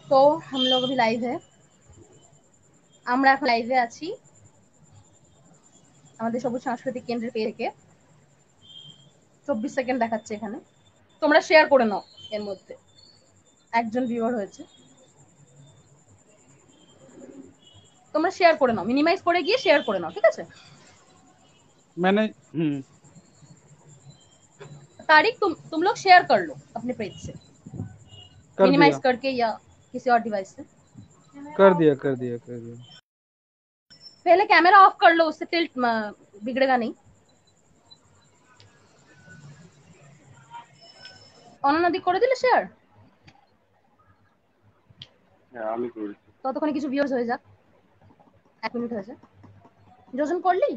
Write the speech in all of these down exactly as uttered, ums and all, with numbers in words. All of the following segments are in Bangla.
তো हम लोग अभी लाइव है আমরা এখন লাইভে আছি আমাদের সবুজ সাংস্কৃতিক কেন্দ্রের পেজ থেকে চব্বিশ সেকেন্ড দেখাচ্ছে এখানে তোমরা শেয়ার করে নাও এর মধ্যে একজন ভিউয়ার হয়েছে তোমরা শেয়ার করে নাও মিনিমাইজ করে গিয়ে শেয়ার করে নাও ঠিক আছে मैंने हम्म तारिक तुम तुम लोग शेयर कर लो अपने पेज से कर मिनिमाइज दिया करके या किसी और डिवाइस से कर दिया कर दिया कर दिया पहले कैमरा ऑफ कर लो उससे टिल्ट बिगड़ेगा नहीं অনন্যাদি করে দিলে শেয়ার হ্যাঁ আমি করেছি ততক্ষণে কিছু ভিউয়ার্স হয়ে যাক এক মিনিট হয়েছে যোজন করলি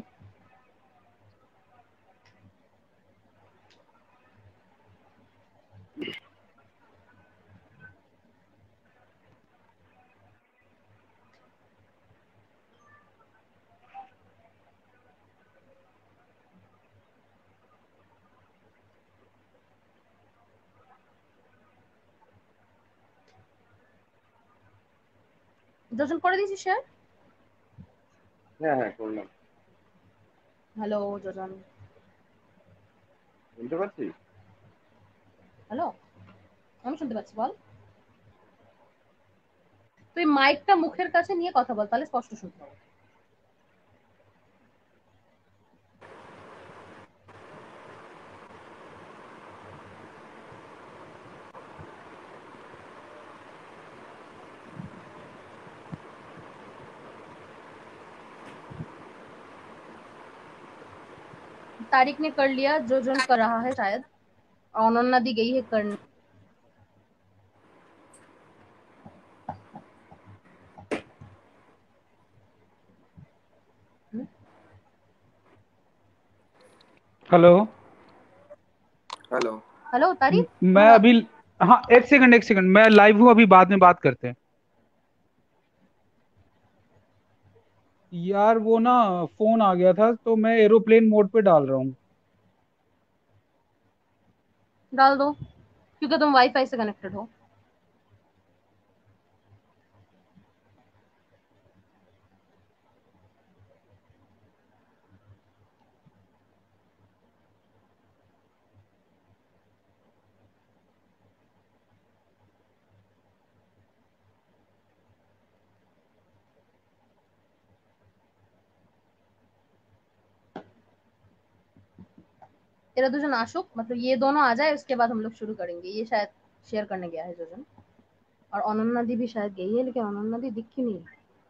যোজন করে দিয়েছি শেয়ার হ্যাঁ হ্যাঁ করলাম হ্যালো যোজন শুনতে পাচ্ছিস হ্যালো আমি শুনতে পাচ্ছি বল তুই মাইকটা মুখের কাছে নিয়ে কথা বল তাহলে স্পষ্ট শুনতে পাবো तारिक ने कर लिया जो जोन कर रहा है शायद अनन्या दी गई है करने हेलो हेलो हेलो तारिक मैं हाँ अभी हाँ एक सेकंड एक सेकंड मैं लाइव हूँ अभी बाद में बात करते हैं यार वो ना फोन आ गया था तो मैं एरोप्लेन मोड पे डाल रहा हूँ डाल दो क्योंकि तुम वाईफाई से कनेक्टेड हो तेरा दुजन आशुक मतलब ये दोनों आ जाए उसके बाद हम लोग शुरू करेंगे ये शायद शेयर करने गया है जोजन और अनन्या दी भी शायद गई है लेकिन अनन्या दी दिख क्यों नहीं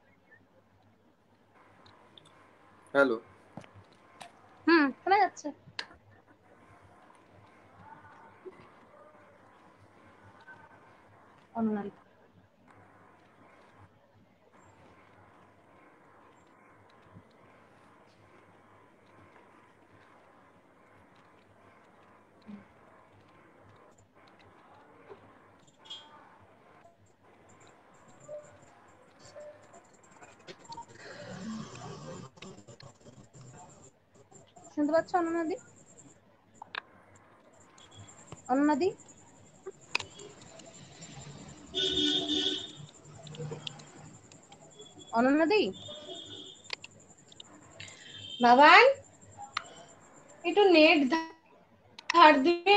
হ্যালো হুম শোনা যাচ্ছে অনন্যা দি শুনতে পাচ্ছ অনন্যা দি অনন্যা দি অনন্যা দি বাবান একটু নেট ধার দিবে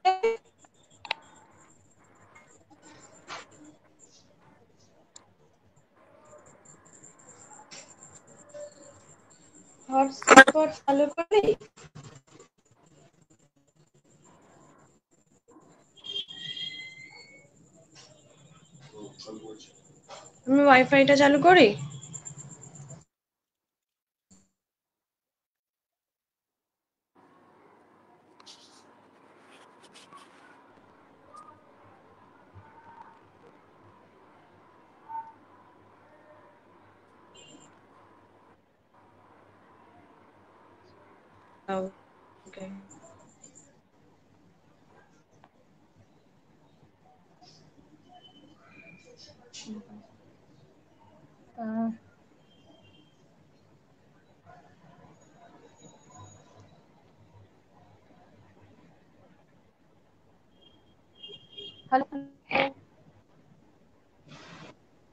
হটস্পট চালু করে আমি ওয়াইফাইটা চালু করি ওকে हेलो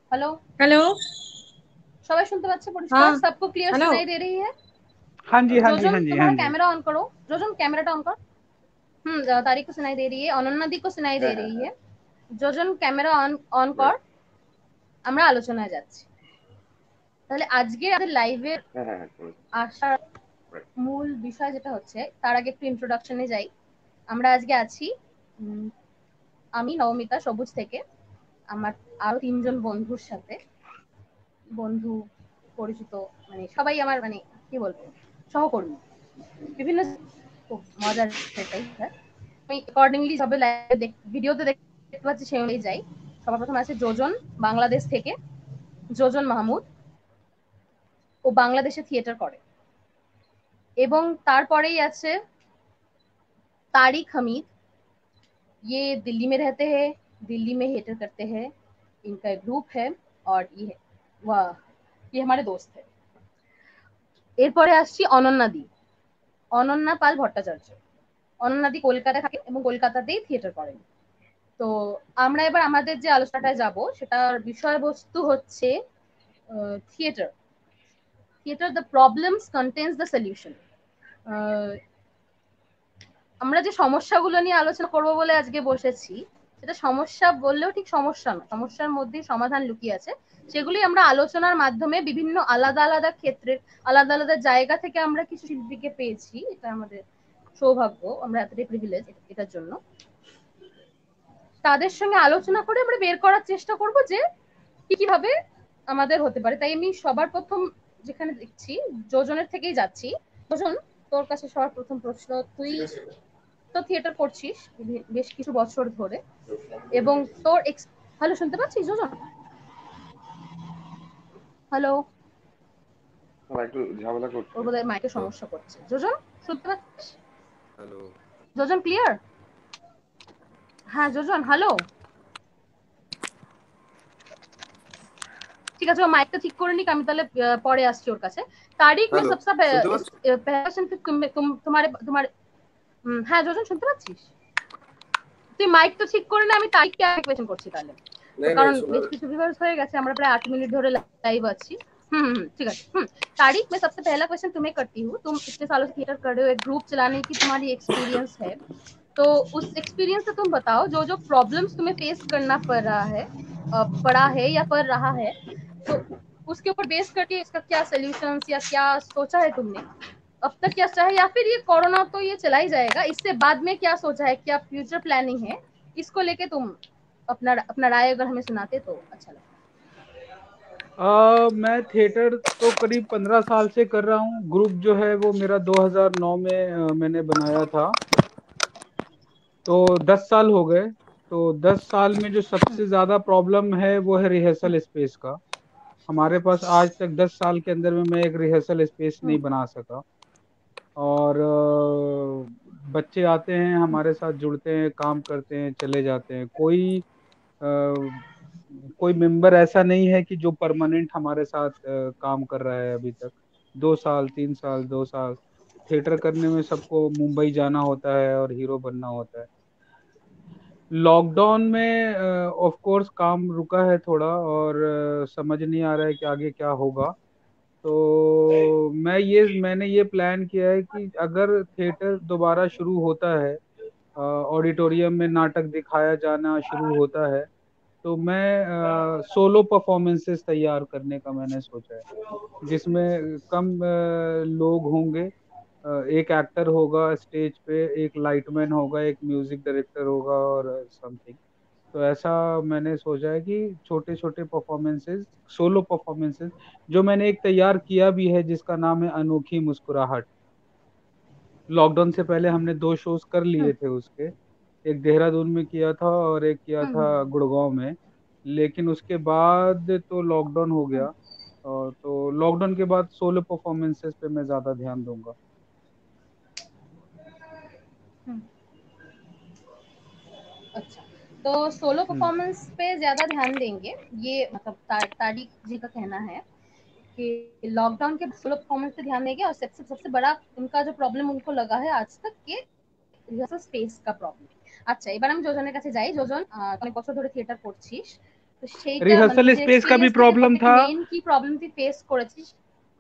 हेलो हेलो সবাই শুনতে পাচ্ছে পরিষ্কার? हाँ सबको क्लियर हेलो सुनाई दे रही है? हाँ जी हाँ जी जोजन हाँ जी हाँ तुम्हारा जी। कैमरा ऑन करो। जोजन कैमराটা অন কর। হুম তারিক को सुनाई दे रही है, অনন্যা দি को सुनाई दे रही है। যোজন ক্যামেরা অন অন কর। আমরা আলোচনায় যাচ্ছি। তাহলে আজকে আমাদের লাইভে আসার মূল বিষয় যেটা হচ্ছে, তার আগে একটু ইন্ট্রোডাকশনে যাই। আমরা আজকে আছি আমি নবমিতা সবুজ থেকে আমার আরো তিনজন বন্ধুর সাথে, বন্ধু পরিচিত মানে সবাই আমার মানে কি বলবো সহকর্মী বিভিন্ন খুব মজার সেটাই স্যার। আমি অ্যাকর্ডিংলি সবে লাইভ ভিডিওতে দেখতে পাচ্ছি সেই অনুযায়ী যাই। সবার প্রথম আছে যোজন বাংলাদেশ থেকে, যোজন মাহমুদ। ও বাংলাদেশে থিয়েটার করে। এবং তারপরেই আছে तारिक हमीद। ये दिल्ली में रहते हैं, दिल्ली में थिएटर करते हैं। इनका एक ग्रुप है और ये वाह ये हमारे दोस्त है। এরপরে আসছি অনন্যা দি, অনন্যা পাল ভট্টাচার্য। অনন্যা দি কলকাতায় থাকে এবং কলকাতাতেই থিয়েটার করেন। তো আমরা এবার আমাদের যে আলোচনাটায় যাব সেটার বিষয়বস্তু হচ্ছে theatre. Theatre the problems contains the solution. আমরা যে সমস্যাগুলো নিয়ে আলোচনা করব বলে আজকে বসেছি, সেটা সমস্যা বললেও ঠিক সমস্যা না, সমস্যার মধ্যেই সমাধান লুকিয়ে আছে। সেগুলি আমরা আলোচনার মাধ্যমে বিভিন্ন আলাদা আলাদা ক্ষেত্রের আলাদা আলাদা জায়গা থেকে আমরা কিছু শিল্পীকে পেয়েছি। এটা আমাদের সৌভাগ্য, আমরা এতটাই প্রিভিলেজ এটার জন্য। তাদের সঙ্গে আলোচনা করে আমরা বের করার চেষ্টা করব যে কি কিভাবে আমাদের হতে পারে। তাই আমি সবার প্রথম যেখানে দেখছি যোজনের থেকেই যাচ্ছি। যোজন, তোর কাছে সবার প্রথম প্রশ্ন, তুই তো থিয়েটার করছিস বেশ কিছু বছর ধরে এবং তোর হ্যালো শুনতে পাচ্ছিস যোজন? হ্যালো, একটু ঝামেলা করছে, ওর বোধহয় মাইকের সমস্যা করছে। যোজন শুনতে পাচ্ছিস? হ্যালো যোজন ক্লিয়ার? হ্যাঁ যোজন হ্যালো, ঠিক আছে ও মাইকটা ঠিক করে নিক, আমি তাহলে পরে আসছি ওর কাছে। তারিক মে সবসে पहला क्वेश्चन तुम तुम तुम्हारे तुम्हारे হ্যাঁ যোজন শুনতে পাচ্ছিস? তুই মাইক তো ঠিক করে না, আমি তারিককে আগে কোয়েশ্চেন করছি তাহলে, কারণ বেশ কিছু ভিউয়ার্স হয়ে গেছে, আমরা প্রায় आठ मिनट ধরে लाइव আছি। হুম হুম ঠিক আছে। হুম तारिक, मैं सबसे पहला क्वेश्चन तुम्हें करती हूँ। तुम इतने सालों से थिएटर कर रहे हो, एक ग्रुप चलाने की तुम्हारी एक्सपीरियंस है, तो उस एक्सपीरियंस से तुम बताओ जो जो प्रॉब्लम्स तुम्हें फेस करना पड़ रहा है पड़ा है या पड़ रहा है, तो उसके ऊपर बेस करके इसका क्या सोल्यूशंस या क्या सोचा है तुमने अब तक, क्या चाहे, या फिर ये कोरोना तो ये चला ही जाएगा, इससे बाद में क्या सोचा है, क्या फ्यूचर प्लानिंग है, इसको लेके तुम अपना अपना राय अगर हमें सुनाते तो अच्छा लगता। आ, मैं थिएटर तो करीब पंद्रह साल से कर रहा हूँ। ग्रुप जो है वो मेरा दो हज़ार नौ में आ, मैंने बनाया था, तो दस साल हो गए। तो दस साल में जो सबसे ज्यादा प्रॉब्लम है वो है रिहर्सल स्पेस का। हमारे पास आज तक दस साल के अंदर में मैं एक रिहर्सल स्पेस नहीं बना सका। और अ, बच्चे आते हैं हमारे साथ, जुड़ते हैं, काम करते हैं, चले जाते हैं। कोई अ, कोई मेंबर ऐसा नहीं है कि जो परमानेंट हमारे साथ अ, काम कर रहा है अभी तक। दो साल, तीन साल, दो साल थिएटर करने में सबको मुंबई जाना होता है और हीरो बनना होता है। लॉकडाउन में ऑफ कोर्स काम रुका है थोड़ा, और अ, समझ नहीं आ रहा है कि आगे क्या होगा। तो मैं ये मैंने ये प्लान किया है कि अगर थिएटर दोबारा शुरू होता है, ऑडिटोरियम में नाटक दिखाया जाना शुरू होता है, तो मैं सोलो परफॉर्मेंसेस तैयार करने का मैंने सोचा है, जिसमें कम अ, लोग होंगे। अ, एक एक्टर होगा स्टेज पे, एक लाइटमैन होगा, एक म्यूजिक डायरेक्टर होगा और समथिंग। तो ऐसा मैंने सोचा है कि छोटे छोटे परफॉर्मेंसेस, सोलो परफॉर्मेंसेस, जो मैंने एक तैयार किया भी है जिसका नाम है अनोखी मुस्कुराहट। लॉकडाउन से पहले हमने दो शोज कर लिए थे उसके, एक देहरादून में किया था और एक किया था गुड़गांव में। लेकिन उसके बाद तो लॉकडाउन हो गया, और तो लॉकडाउन के बाद सोलो परफॉर्मेंसेस पे मैं ज्यादा ध्यान दूंगा। अच्छा, तो सोलो हम्म परफॉर्मेंस पे ज्यादा ध्यान देंगे, ये मतलब ता, तारिक जी का कहना है कि लॉकडाउन के सोलो परफॉर्मेंस पे ध्यान देंगे। और सबसे सबसे बड़ा उनका जो प्रॉब्लम उनको लगा है आज तक के রিহার্সাল স্পেস কা প্রবলেম। আচ্ছা এবার আমি যোজনের কাছে যাই। যোজন অনেক বছর ধরে থিয়েটার করছিস, তো সেইটা মানে रिहर्सल নিজের स्पेस का भी এক্সপেরিয়েন্স থেকে प्रॉब्लम সবথেকে था মেইন কি প্রবলেম তুই ফেস করেছিস?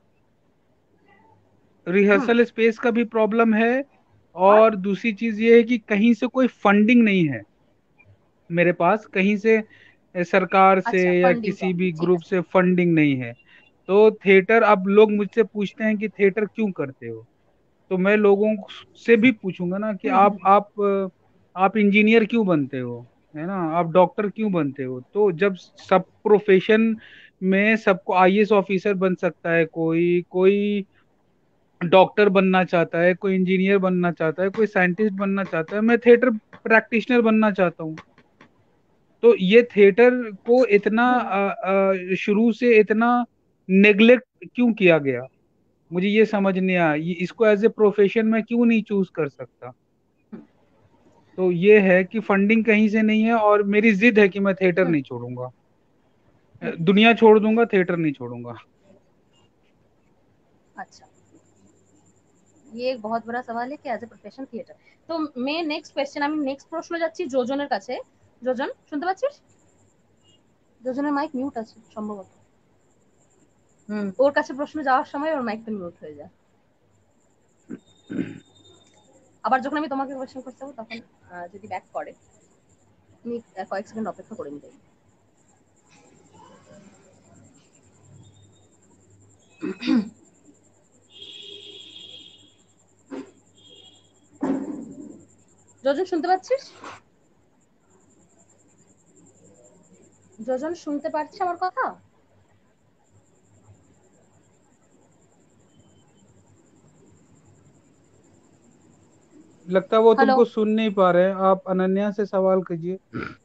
হুম रिहर्सल स्पेस का भी प्रॉब्लम है, और और दूसरी चीज ये है कि कहीं से कोई फंडिंग नहीं है मेरे पास, कहीं से अ, सरकार से अच्छा या फंडिंग किसी भी प्रॉब्लम ठीक ग्रुप আছে। से फंडिंग नहीं है। तो थिएटर, अब लोग मुझसे पूछते हैं कि थिएटर क्यों करते हो, तो मैं लोगों से भी पूछूंगा ना कि হুম आप হুম आप अ, आप इंजीनियर क्यों बनते हो, है ना, आप डॉक्टर क्यों बनते हो। तो जब सब प्रोफेशन में सबको आईएएस ऑफिसर बन सकता है, कोई कोई डॉक्टर बनना चाहता है, कोई इंजीनियर बनना चाहता है, कोई साइंटिस्ट बनना चाहता है, मैं थिएटर प्रैक्टिशनर बनना चाहता हूँ। तो ये थिएटर को इतना হুম अ, अ, शुरू से इतना नेग्लेक्ट क्यों किया गया, मुझे ये समझ नहीं आया। ये इसको एज ए प्रोफेशन में क्यों नहीं चूज कर सकता। হুম, तो ये है कि फंडिंग कहीं से नहीं है, और मेरी जिद है कि मैं थिएटर হুম नहीं छोड़ूंगा। अ, হুম दुनिया छोड़ दूंगा, थिएटर नहीं छोड़ूंगा। अच्छा, ये एक बहुत बड़ा सवाल है कि एज ए प्रोफेशन थिएटर। তো মে নেক্সট কোয়েশ্চেন, আমি নেক্সট প্রশ্ন যাচ্ছি যোজনের কাছে। যোজন শুনতে পাচ্ছিস? যোজনের মাইক মিউট আছে সম্ভবত। হুম ওর কাছে প্রশ্ন যাওয়ার সময় ওর মাইকটা মিউট হয়ে যায়। আবার যখন আমি তোমাকে কোয়েশ্চেন করতে যাবো তখন আহ, যদি ব্যাক করে তুমি আহ, কয়েক সেকেন্ড অপেক্ষা করে নিতে। যোজন শুনতে পাচ্ছিস? যোজন শুনতে পারছিস আমার কথা? लगता है वो হ্যালো। तुमको सुन नहीं पा रहे हैं, आप अनन्या से सवाल कीजिए।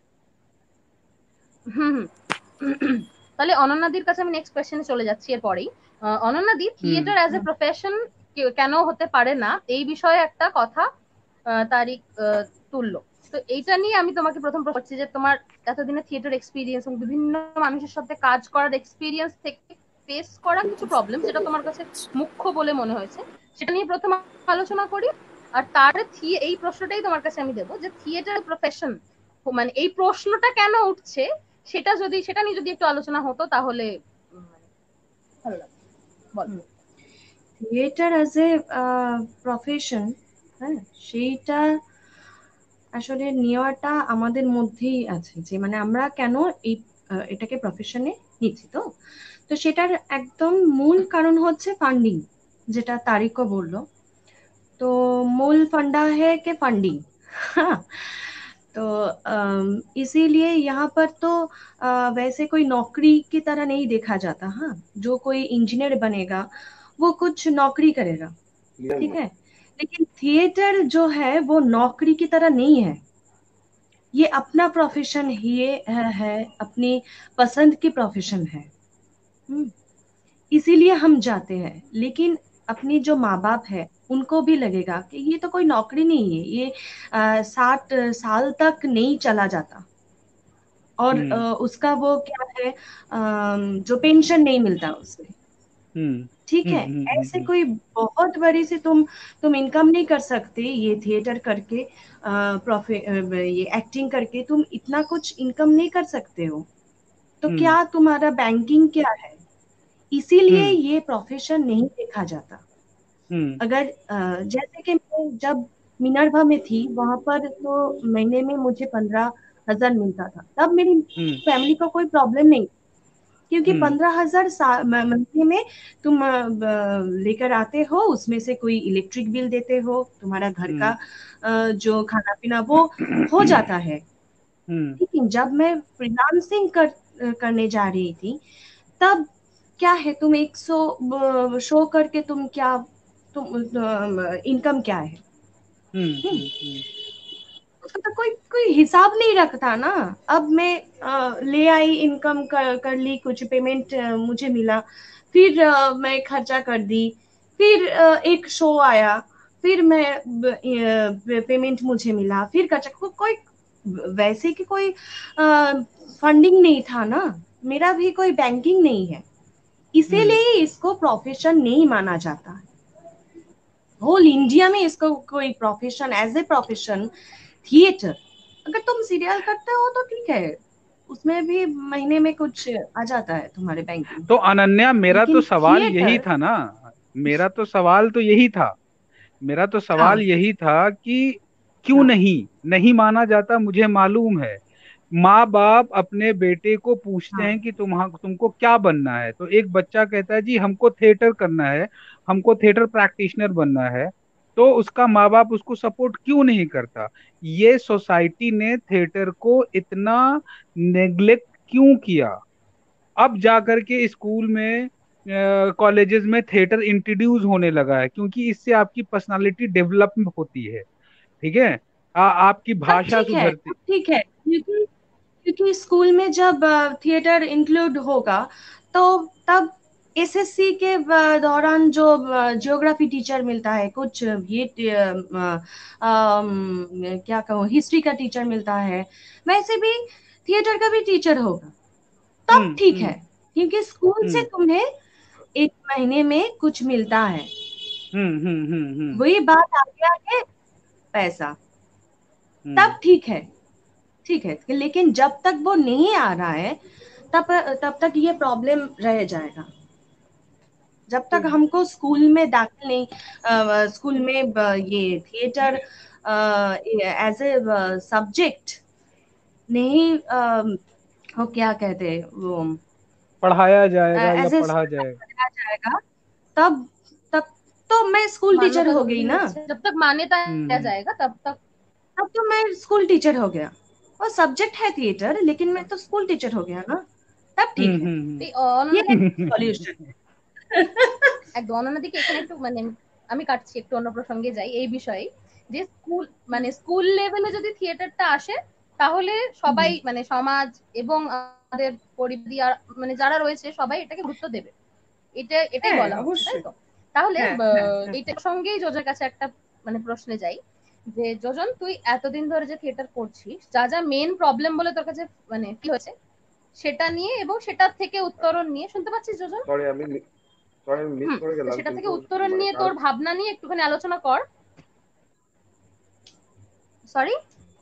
হুম হুম তাহলে অনন্যাদির কাছে আমি নেক্সট কোয়েশ্চেনে চলে যাচ্ছি এরপরেই। আহ, অনন্যাদি, हम्म। থিয়েটার অ্যাজ এ প্রফেশন কেন হতে পারে না এই বিষয়ে একটা কথা আহ, তারিক আহ, তুললো। তো এইটা নিয়ে আমি তোমাকে প্রথম প্রশ্ন করছি যে তোমার এতদিনের থিয়েটার এক্সপিরিয়েন্স এবং বিভিন্ন মানুষের সাথে কাজ করার এক্সপিরিয়েন্স থেকে ফেস করা কিছু প্রবলেম যেটা তোমার কাছে মুখ্য বলে মনে হয়েছে সেটা নিয়ে প্রথম আলোচনা করি। আর তার এই প্রশ্নটাই তোমার কাছে আমি দেবো যে থিয়েটার প্রফেশন মানে এই প্রশ্নটা কেন উঠছে সেটা যদি সেটা নিয়ে যদি একটু আলোচনা হতো তাহলে উম, মানে ভালো লাগতো। বল। থিয়েটার অ্যাজ এ প্রফেশন, হ্যাঁ, সেইটা আসলে নেওয়াটা আমাদের মধ্যেই আছে যে মানে আমরা কেন এই আহ, এটাকে প্রফেশনে নিচ্ছি। তো তো সেটার একদম মূল কারণ হচ্ছে ফান্ডিং, যেটা তারিকও বললো। तो मूल फंडा है कि फंडिंग। हाँ, तो अम, इसीलिए यहाँ पर तो अ, वैसे कोई नौकरी की तरह नहीं देखा जाता। हाँ, जो कोई इंजीनियर बनेगा वो कुछ नौकरी करेगा, ठीक है, लेकिन थिएटर जो है वो नौकरी की तरह नहीं है। ये अपना प्रोफेशन ही है, है अपनी पसंद की प्रोफेशन है। हम्म, इसीलिए हम जाते हैं। लेकिन अपनी जो माँ बाप है उनको भी लगेगा कि ये तो कोई नौकरी नहीं है, ये साठ साल तक नहीं चला जाता, और अ, हम्म। उसका वो क्या है, अम, जो पेंशन नहीं मिलता उसे, हम्म। ठीक हम्म। है। हम्म। ऐसे हम्म। कोई बहुत बड़ी सी तुम तुम इनकम नहीं कर सकते ये थिएटर करके, प्रॉफिट ये एक्टिंग करके तुम इतना कुछ इनकम नहीं कर सकते हो। तो हम्म। क्या तुम्हारा बैंकिंग क्या है, इसीलिए हम्म। ये प्रोफेशन नहीं देखा जाता। हम्म। अगर अ, जैसे कि मैं जब मिनर्वा में थी वहां पर तो महीने में मुझे पंद्रह हजार मिलता था, तब मेरी हम्म। फैमिली को कोई प्रॉब्लम नहीं, क्योंकि हम्म। पंद्रह हजार महीने में तुम अ, ब- लेकर आते हो, उसमें से कोई इलेक्ट्रिक बिल देते हो, तुम्हारा घर का हम्म। अ, जो खाना पीना वो हो जाता है। हम्म। लेकिन जब मैं फ्रीलांसिंग कर करने जा रही थी तब क्या है, तुम एक सौ शो करके तुम क्या, तुम इनकम क्या है। हम्म। हम्म, हम्म। हम्म। उसका तो कोई कोई हिसाब नहीं रखता ना। अब मैं अ, ले आई, इनकम कर, कर ली, कुछ पेमेंट मुझे मिला, फिर अ, मैं खर्चा कर दी, फिर अ, एक शो आया, फिर मैं पेमेंट मुझे मिला, फिर खर्चा को, कोई वैसे कि कोई फंडिंग नहीं था ना, मेरा भी कोई बैंकिंग नहीं है, हम्म। इसीलिए इसको प्रोफेशन नहीं माना जाता। होल इंडिया में इसको कोई profession, as a profession theatre, अगर तुम सीरियल करते हो तो ठीक है, उसमें भी महीने में कुछ आ जाता है तुम्हारे बैंक में। तो अनन्या, मेरा तो लेकिन सवाल यही थिएटर, था ना, मेरा तो सवाल तो यही था, मेरा तो सवाल हाँ यही था कि क्यों हाँ नहीं नहीं माना जाता। मुझे मालूम है माँ बाप अपने बेटे को पूछते हाँ हैं कि तुम तुमको क्या बनना है, तो एक बच्चा कहता है जी हमको थिएटर करना है, हमको थिएटर प्रैक्टिशनर बनना है, तो उसका माँ बाप उसको सपोर्ट क्यों नहीं करता? ये सोसाइटी ने थिएटर को इतना नेग्लेक्ट क्यों किया? अब जाकर के स्कूल में, कॉलेजेस में थिएटर इंट्रोड्यूस होने लगा है, क्योंकि इससे आपकी पर्सनालिटी डेवलप होती है, ठीक है, आ, आपकी तब भाषा ठीक है, सुधरती। तब ठीक है, क्योंकि क्योंकि स्कूल में जब थिएटर इंक्लूड होगा तो तब एसएससी के अ, दौरान जो ज्योग्राफी टीचर मिलता है, कुछ ये अ, अ, अम, क्या कहूँ, हिस्ट्री का टीचर मिलता है, वैसे भी थिएटर का भी टीचर होगा, तब हम्म ठीक है। हम्म क्योंकि स्कूल से हम्म तुम्हें एक महीने में कुछ मिलता है, हम्म हम्म हम्म हम्म वही बात आ गया है पैसा, हम्म तब ठीक है, ठीक है। लेकिन जब तक वो नहीं आ रहा है तब तब तक ये प्रॉब्लम रह जाएगा। जब तो तक हमको स्कूल में दाखिल नहीं, अ, स्कूल में ब- ये थिएटर एज ए सब्जेक्ट नहीं, अ, वो क्या कहते हैं वो, पढ़ाया जाएगा या एज ए पढ़ा जाएगा। पढ़ाया जाएगा, तब तब तो मैं स्कूल टीचर मान्यता हो जो गई भी ना, मिलছে जब तक मान्यता हम्म दिया हम्म जाएगा तब तक। तब तो मैं स्कूल टीचर हो गया। और सब्जेक्ट है थिएटर, लेकिन मैं तो स्कूल टीचर हो गया ना, तब ठीक हम्म है। हम्म এই অনন্যা ये हम्म सॉल्यूशन একদম অনন্যাদিকে এখানে একটু মানে আমি কাটছি, একটু অন্য প্রসঙ্গে যাই এই বিষয়ে, যে স্কুল মানে স্কুল লেভেলে যদি থিয়েটারটা আসে তাহলে সবাই है। মানে সমাজ এবং আমাদের পরিবার মানে যারা রয়েছে সবাই এটাকে গুরুত্ব দেবে, এটা এটাই হ্যাঁ বলা হচ্ছে তাই অবশ্যই। তো? তাহলে হ্যাঁ হ্যাঁ আহ, হ্যাঁ এইটার সঙ্গেই যোজের কাছে একটা মানে প্রশ্নে যাই, যে যোজন তুই এতদিন ধরে যে থিয়েটার করছিস, যা যা মেন প্রবলেম বলে তোর কাছে মানে কি হয়েছে সেটা নিয়ে এবং সেটার থেকে উত্তরণ নিয়ে, শুনতে পাচ্ছিস যোজন? সরি আমি সরি আমি মিস হুম, করে তো গেলাম সেটা থেকে কিন্তু উত্তরণ মানে নিয়ে কার। তোর ভাবনা নিয়ে একটুখানি আলোচনা কর। সরি,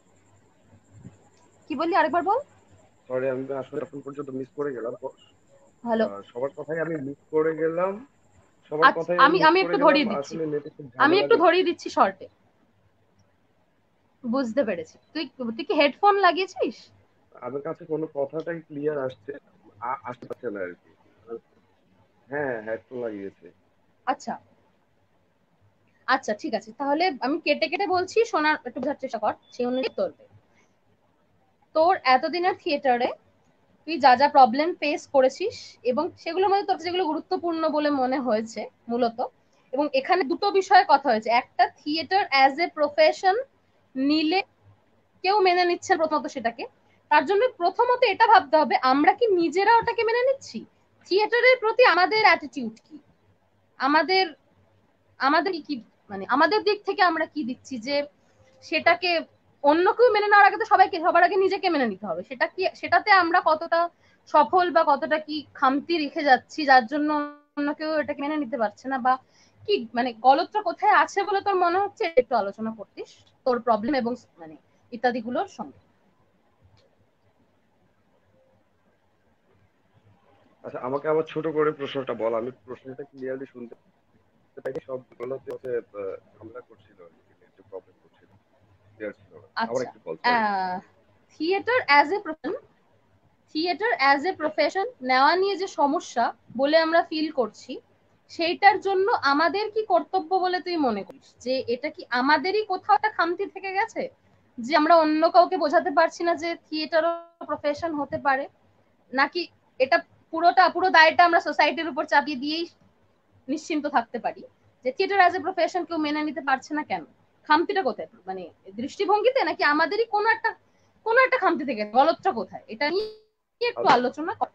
কি বললি আরেকবার বল। সরি আমি আসলে এখন পর্যন্ত মিস করে গেলাম। হ্যালো, আহ, সবার কথাই আমি মিস করে গেলাম, সবার আচ্ছা কথাই আমি আমি মিস আমি করে একটু গেলাম ধরিয়ে দিচ্ছি, আসলে নেটে খুব আমি ঝামেলা একটু দিচ্ছে। ধরিয়ে দিচ্ছি শর্টে। বুঝতে পেরেছি, তুই তুই কি হেডফোন লাগিয়েছিস? আমার কাছে কোনো কথাটাই ক্লিয়ার আসছে আ- আসতে পারছে না আর কি। হ্যাঁ হেডফোন লাগিয়েছে। আচ্ছা আচ্ছা ঠিক আছে, তাহলে আমি কেটে কেটে বলছি, শোনার একটু বোঝার চেষ্টা কর, সেই অনুযায়ী তোর তোর এতদিনের থিয়েটারে তুই যা যা প্রবলেম ফেস করেছিস এবং সেগুলোর মধ্যে তোর যেগুলো গুরুত্বপূর্ণ বলে মনে হয়েছে মূলত, এবং এখানে দুটো বিষয়ে কথা হয়েছে, একটা থিয়েটার অ্যাজ এ প্রফেশন নিলে কেউ মেনে নিচ্ছে প্রথমত সেটাকে, তার জন্য প্রথমত এটা ভাবতে হবে আমরা কি নিজেরা ওটাকে মেনে নিচ্ছি, থিয়েটারের প্রতি আমাদের অ্যাটিটিউড কি, আমাদের আমাদের কি মানে আমাদের দিক থেকে আমরা কি দিচ্ছি, যে সেটাকে অন্য কেউ মেনে নেওয়ার আগে তো সবাইকে সবার আগে নিজেকে মেনে নিতে হবে, সেটা কি সেটাতে আমরা কতটা সফল বা কতটা কি খামতি রেখে যাচ্ছি যার জন্য অন্য কেউ এটাকে মেনে নিতে পারছে না, বা কি মানে গলতটা কোথায় আছে বলে তোর মনে হচ্ছে, একটু আলোচনা করতিস তোর প্রবলেম এবং মানে ইত্যাদি গুলোর সঙ্গে। আচ্ছা আমাকে আবার ছোট করে প্রশ্নটা বল, আমি প্রশ্নটা ক্লিয়ারলি শুনতে পাইনি, সবগুলোতে হচ্ছে আহ, ঝামেলা করছিল আর কি, নেটে প্রবলেম করছিল, ক্লিয়ার ছিল না। আবার আচ্ছা, একটু বল, sorry. Theatre as a theatre as a profession নেওয়া নিয়ে যে সমস্যা বলে আমরা ফিল করছি, সেইটার জন্য আমাদের কি কর্তব্য বলে তুই মনে করিস, যে এটা কি আমাদেরই কোথাও একটা খামতি থেকে গেছে, যে আমরা অন্য কাউকে বোঝাতে পারছি না যে থিয়েটারও প্রফেশন হতে পারে, নাকি এটা পুরোটা পুরো দায়টা আমরা সোসাইটির উপর চাপিয়ে দিয়েই নিশ্চিন্ত থাকতে পারি যে থিয়েটার অ্যাজ এ প্রফেশন কেউ মেনে নিতে পারছে না কেন, খামতিটা কোথায়, মানে দৃষ্টিভঙ্গিতে নাকি আমাদেরই কোনো একটা কোনো একটা খামতি থেকে, গলতটা কোথায়, এটা নিয়ে একটু আচ্ছা আলোচনা কর।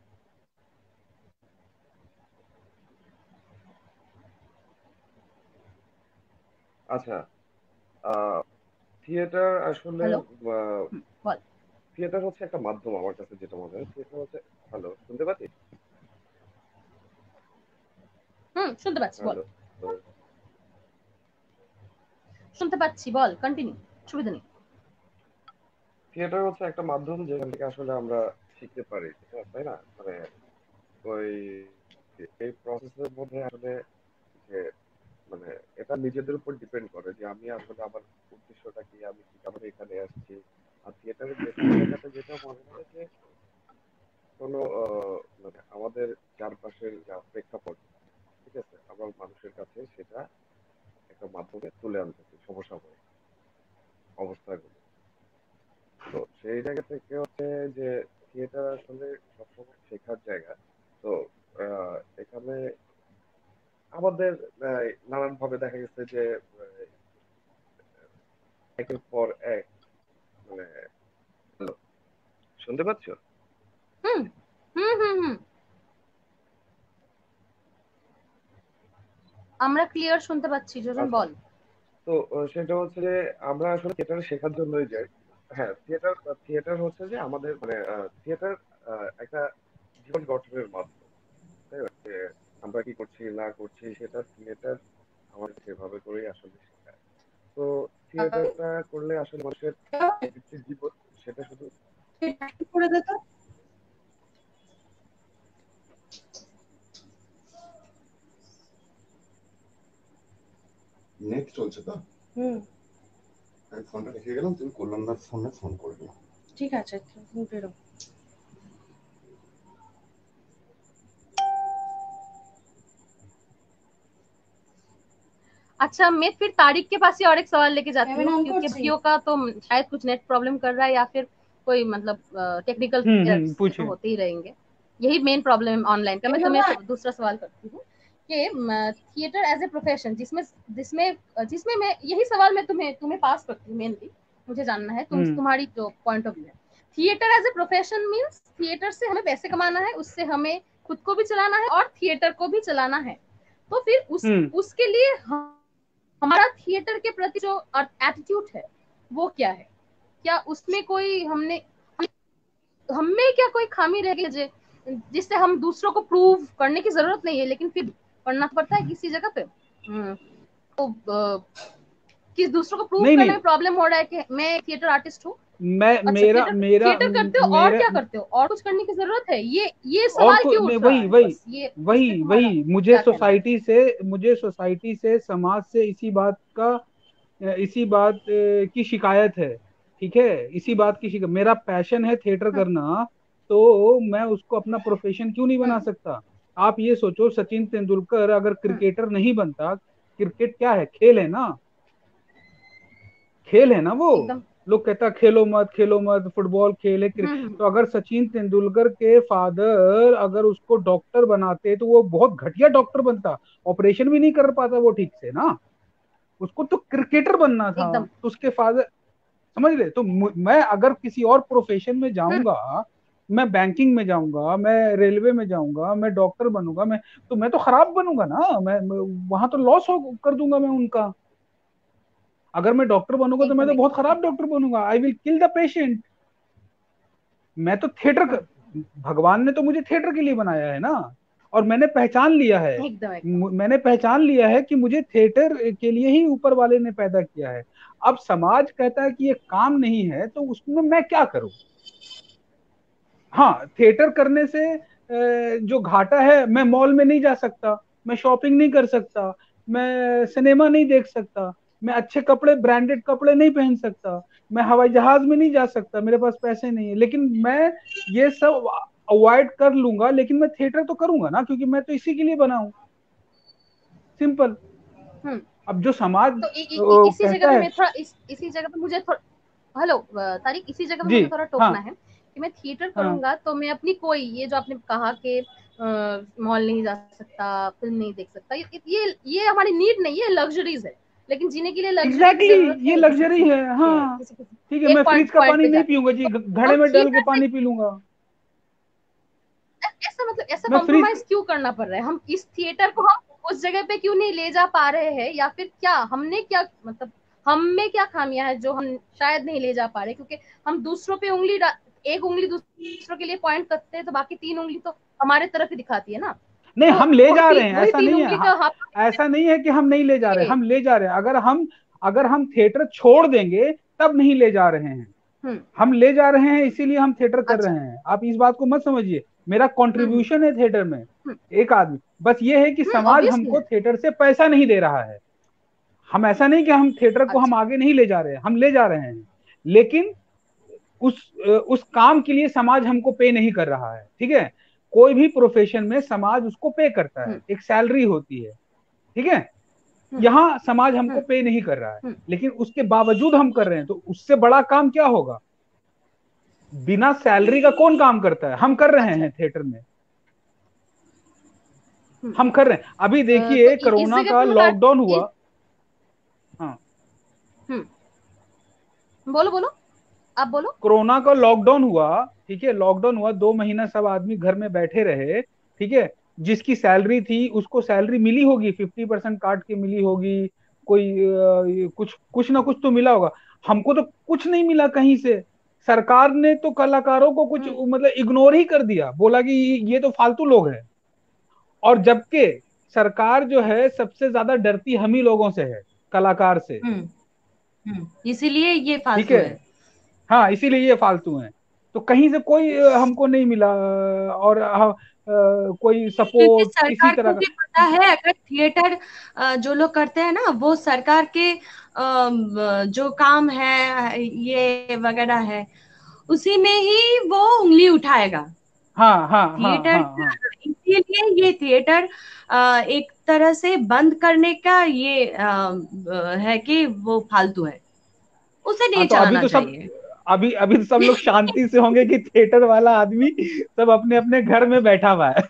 আচ্ছা আহ থিয়েটার আসলে হ্যালো, আহ, বল। থিয়েটার হচ্ছে একটা মাধ্যম, আমার কাছে যেটা মনে হয় থিয়েটার হচ্ছে। হ্যালো শুনতে পাচ্ছিস? হুম, শুনতে পাচ্ছি, বল। হ্যালো। শুনতে পাচ্ছি, বল, কন্টিনিউ, অসুবিধা নেই। থিয়েটার হচ্ছে একটা মাধ্যম যেখান থেকে আসলে আমরা শিখতে পারি, তাই না? মানে ওই এই প্রসেসের মধ্যে আসলে যে মানে এটা নিজেদের উপর ডিপেন্ড করে যে আমি আসলে আমার উদ্দেশ্যটা কি, আমি কি কারণে এখানে আসছি। আর থিয়েটারের বেসিক জায়গাটা যেটা মনে হয় যে কোনো আহ, মানে আমাদের চারপাশের যা প্রেক্ষাপট, ঠিক আছে, আমরা মানুষের কাছে সেটা একটা মাধ্যমে তুলে আনতেছি সমসাময়িক অবস্থাগুলো। তো সেই জায়গা থেকে হচ্ছে যে থিয়েটার আসলে সবসময় শেখার জায়গা। তো আহ, এখানে আমাদের নানান ভাবে দেখা গেছে যে আহ, একের পর এক মানে শুনতে পাচ্ছ? হুম হুম হুম হুম আমরা ক্লিয়ার শুনতে পাচ্ছি, যোজন আচ্ছা, বল। তো আহ, সেটা হচ্ছে যে আমরা আসলে থিয়েটারে শেখার জন্যই যাই। হ্যাঁ, থিয়েটার থিয়েটার হচ্ছে যে আমাদের মানে থিয়েটার একটা জীবন গঠনের মাধ্যম, তাই না? যে আমরা কি করছি না করছি সেটা থিয়েটার আমাদের সেভাবে করেই আসলে শেখায়। তো থিয়েটারটা করলে আসলে মানুষের যে জীবন সেটা শুধু করে দে তো। নেট চলছে তো? হুম, আমি ফোনটা রেখে গেলাম, তুমি কল্যাণদার ফোনে ফোন করবে। ঠিক আছে, তুমি বেরো। अच्छा, मैं फिर तारिक के पास ही और एक सवाल लेके जाती कैमरा हूँ, ऑन क्योंकि করছি। पियो का तो शायद कुछ नेट प्रॉब्लम कर रहा है या फिर कोई मतलब टेक्निकल हम्म हम्म एरर्स तो पूछिए। होते ही रहेंगे। यही मेन प्रॉब्लम है ऑनलाइन का। मैं कैमरा तुम्हें ऑन। दूसरा सवाल करती हूँ कि थिएटर एज ए प्रोफेशन, जिसमें जिसमें जिसमें मैं यही सवाल मैं तुम्हें तुम्हें पास करती हूँ। मेनली मुझे जानना है तुम हम्म तुम्हारी जो पॉइंट ऑफ व्यू है। Theatre as a profession means theatre से हमें पैसे कमाना है, उससे हमें खुद को भी चलाना है और थिएटर को भी चलाना है। तो फिर उस हम्म उसके लिए हम हमारा थिएटर के प्रति जो एटीट्यूड है वो क्या है? क्या उसमें कोई हमने हमें क्या कोई खामी रह गई जे- जिससे हम दूसरों को प्रूव करने की जरूरत नहीं है, लेकिन फिर पढ़ना तो पड़ता है किसी जगह पे। हम्म, तो अ, किस दूसरों को प्रूव नहीं करने नहीं, में प्रॉब्लम हो रहा है कि मैं थिएटर आर्टिस्ट हूँ। मैं अच्छा, मेरा थिएटर मेरा थिएटर करते हो और मेरा क्या करते हो, और कुछ करने की जरूरत है? ये ये और सवाल को क्यों नहीं, उठ रहा वही है? वही बस ये इस पे वही तुम्हारा वही मुझे क्या कहना है? सोसाइटी से मुझे सोसाइटी से समाज से इसी बात का इसी बात अ, की शिकायत है। ठीक है, इसी बात की शिकायत। मेरा पैशन है थिएटर हम्म करना, तो मैं उसको अपना प्रोफेशन क्यों नहीं बना हम्म सकता? आप ये सोचो, सचिन तेंदुलकर अगर हम्म क्रिकेटर नहीं बनता, क्रिकेट क्या है? खेल है ना, खेल है ना वो। एकदम। लोग कहता खेलो मत खेलो मत, फुटबॉल खेल है, क्रि- हम्म हम्म तो अगर सचिन तेंदुलकर के फादर अगर उसको डॉक्टर बनाते तो वो बहुत घटिया डॉक्टर बनता, ऑपरेशन भी नहीं कर पाता वो ठीक से ना। उसको तो क्रिकेटर बनना था, एकदम। तो उसके फादर, समझ रहे? तो मु- मैं अगर किसी और प्रोफेशन में हम्म जाऊंगा, मैं बैंकिंग में जाऊंगा, मैं रेलवे में जाऊंगा, मैं डॉक्टर बनूंगा, मैं तो मैं तो खराब बनूंगा ना, मैं, मैं वहां तो लॉस हो कर दूंगा मैं उनका। अगर मैं डॉक्टर बनूंगा तो मैं एकदम तो बहुत एकदम खराब एकदम। डॉक्टर बनूंगा, I will kill the patient. मैं तो थिएटर हम्म कर, भगवान ने तो मुझे थिएटर के लिए बनाया है ना, और मैंने पहचान लिया है। एकदम एकदम। मु- मैंने पहचान लिया है कि मुझे थिएटर के लिए ही ऊपर वाले ने पैदा किया है। अब समाज कहता है कि ये काम नहीं है, तो उसमें मैं क्या करूं? हाँ, थिएटर करने से अ, जो घाटा है, मैं मॉल में नहीं जा सकता, मैं शॉपिंग नहीं कर सकता, मैं सिनेमा नहीं देख सकता, मैं अच्छे कपड़े ब्रांडेड कपड़े नहीं पहन सकता, मैं हवाई जहाज में नहीं जा सकता, मेरे पास पैसे नहीं है, लेकिन मैं ये सब अवॉइड कर लूंगा, लेकिन मैं थिएटर तो करूंगा ना, क्योंकि मैं तो इसी के लिए बना हूं। सिंपल। हम्म अब जो समाज तो इ, इ, इ, अ, इसी जगह कहता पे है। मैं थोड़ा इस, इसी जगह पे मुझे थोड़ा हेलो तारिक, इसी जगह पे जी। मुझे थोड़ा हाँ टोकना है कि मैं थिएटर हाँ। करूंगा तो मैं अपनी कोई, ये जो आपने कहा कि मॉल नहीं जा सकता, फिल्म नहीं देख सकता, ये ये ये हमारी नीड नहीं है, लग्जरीज है। लेकिन जीने के लिए लग्जरी की एग्जैक्टली जरूरत exactly, ये है किसी लग्जरी किसी है। के हाँ, किसी ठीक है, किसी मैं एक फ्रिज पॉइंट का पॉइंट पानी पे नहीं जाके। पीऊंगा जी, तो घड़े हम में डाल के थिएटर में पानी पी लूंगा। ऐसा मतलब ऐसा मैं फ्रिज, कॉम्प्रोमाइज क्यों करना पड़ रहा है? हम इस थिएटर को हम उस जगह पे क्यों नहीं ले जा पा रहे हैं, या फिर क्या हमने क्या मतलब हम में क्या खामियां है जो हम शायद नहीं ले जा पा रहे? क्योंकि हम दूसरों पे उंगली एक उंगली दूसरों के लिए पॉइंट करते हैं तो बाकी तीन उंगली तो हमारे तरफ ही दिखाती है ना। नहीं तो हम ले वो जा रहे ती, हैं, वही ऐसा तीन नहीं है, उंगली का हाँ, हाथ ऐसा नहीं है कि हम नहीं ले जा रहे, के हम ले जा रहे हैं। अगर हम अगर हम थिएटर छोड़ देंगे तब नहीं ले जा रहे हैं। हम्म हम ले जा रहे हैं इसीलिए हम थिएटर कर अच्छा रहे हैं। आप इस बात को मत समझिए, मेरा हम्म हम्म कंट्रीब्यूशन है थिएटर में, हम्म एक आदमी। बस ये है कि हम्म समाज ऑब्वियसली हमको है। थिएटर से पैसा नहीं दे रहा है। हम ऐसा नहीं कि हम थिएटर को हम अच्छा आगे नहीं ले जा रहे हैं, हम ले जा रहे हैं, लेकिन उस उस काम के लिए समाज हमको पे नहीं कर रहा है। ठीक है, कोई भी प्रोफेशन में समाज उसको पे करता है, हम्म एक सैलरी होती है। ठीक है, हम्म यहाँ समाज हमको हम्म पे नहीं कर रहा है, हम्म लेकिन उसके बावजूद हम कर रहे हैं, तो उससे बड़ा काम क्या होगा? बिना सैलरी का कौन काम करता है? हम कर रहे अच्छा हैं थिएटर में, हम्म हम कर रहे हैं। अभी अ, तो देखिए इ, इस कोरोना जगह का पे मैं काट लॉकडाउन इस हुआ। हाँ, हम्म बोलो बोलो, आप बोलो। कोरोना का लॉकडाउन हुआ। ठीक है, लॉकडाउन हुआ, दो महीना सब आदमी घर में बैठे रहे। ठीक है, जिसकी सैलरी थी उसको सैलरी मिली होगी, फिफ्टी परसेंट काट के मिली होगी, कोई अ, कुछ कुछ ना कुछ तो मिला होगा। हमको तो कुछ नहीं मिला कहीं से। सरकार ने तो कलाकारों को कुछ हम्म मतलब इग्नोर ही कर दिया, बोला कि ये तो फालतू लोग हैं। और जबकि सरकार जो है सबसे ज्यादा डरती हम ही लोगों से है, कलाकार से। हम्म हम्म इसीलिए ये ठीक फालतू है, है। हाँ, इसीलिए ये फालतू हैं। तो कहीं से कोई अ, हमको नहीं मिला, और अ, अ, कोई क्योंकि सपोर्ट किसी सरकार तरह को का। भी पता है, अगर थिएटर अ, जो लोग करते हैं ना, वो सरकार के अ, जो काम है ये वगैरह है, उसी में ही वो उंगली उठाएगा। हाँ हाँ हाँ थिएटर, हाँ हाँ इसीलिए ये थिएटर अ, एक तरह से बंद करने का ये अ, है कि वो फालतू है, उसे हाँ, नहीं तो अभी चलाना तो सब, चाहिए। अभी अभी तो सब लोग शांति से होंगे कि थिएटर वाला आदमी सब अपने अपने घर में बैठा हुआ है।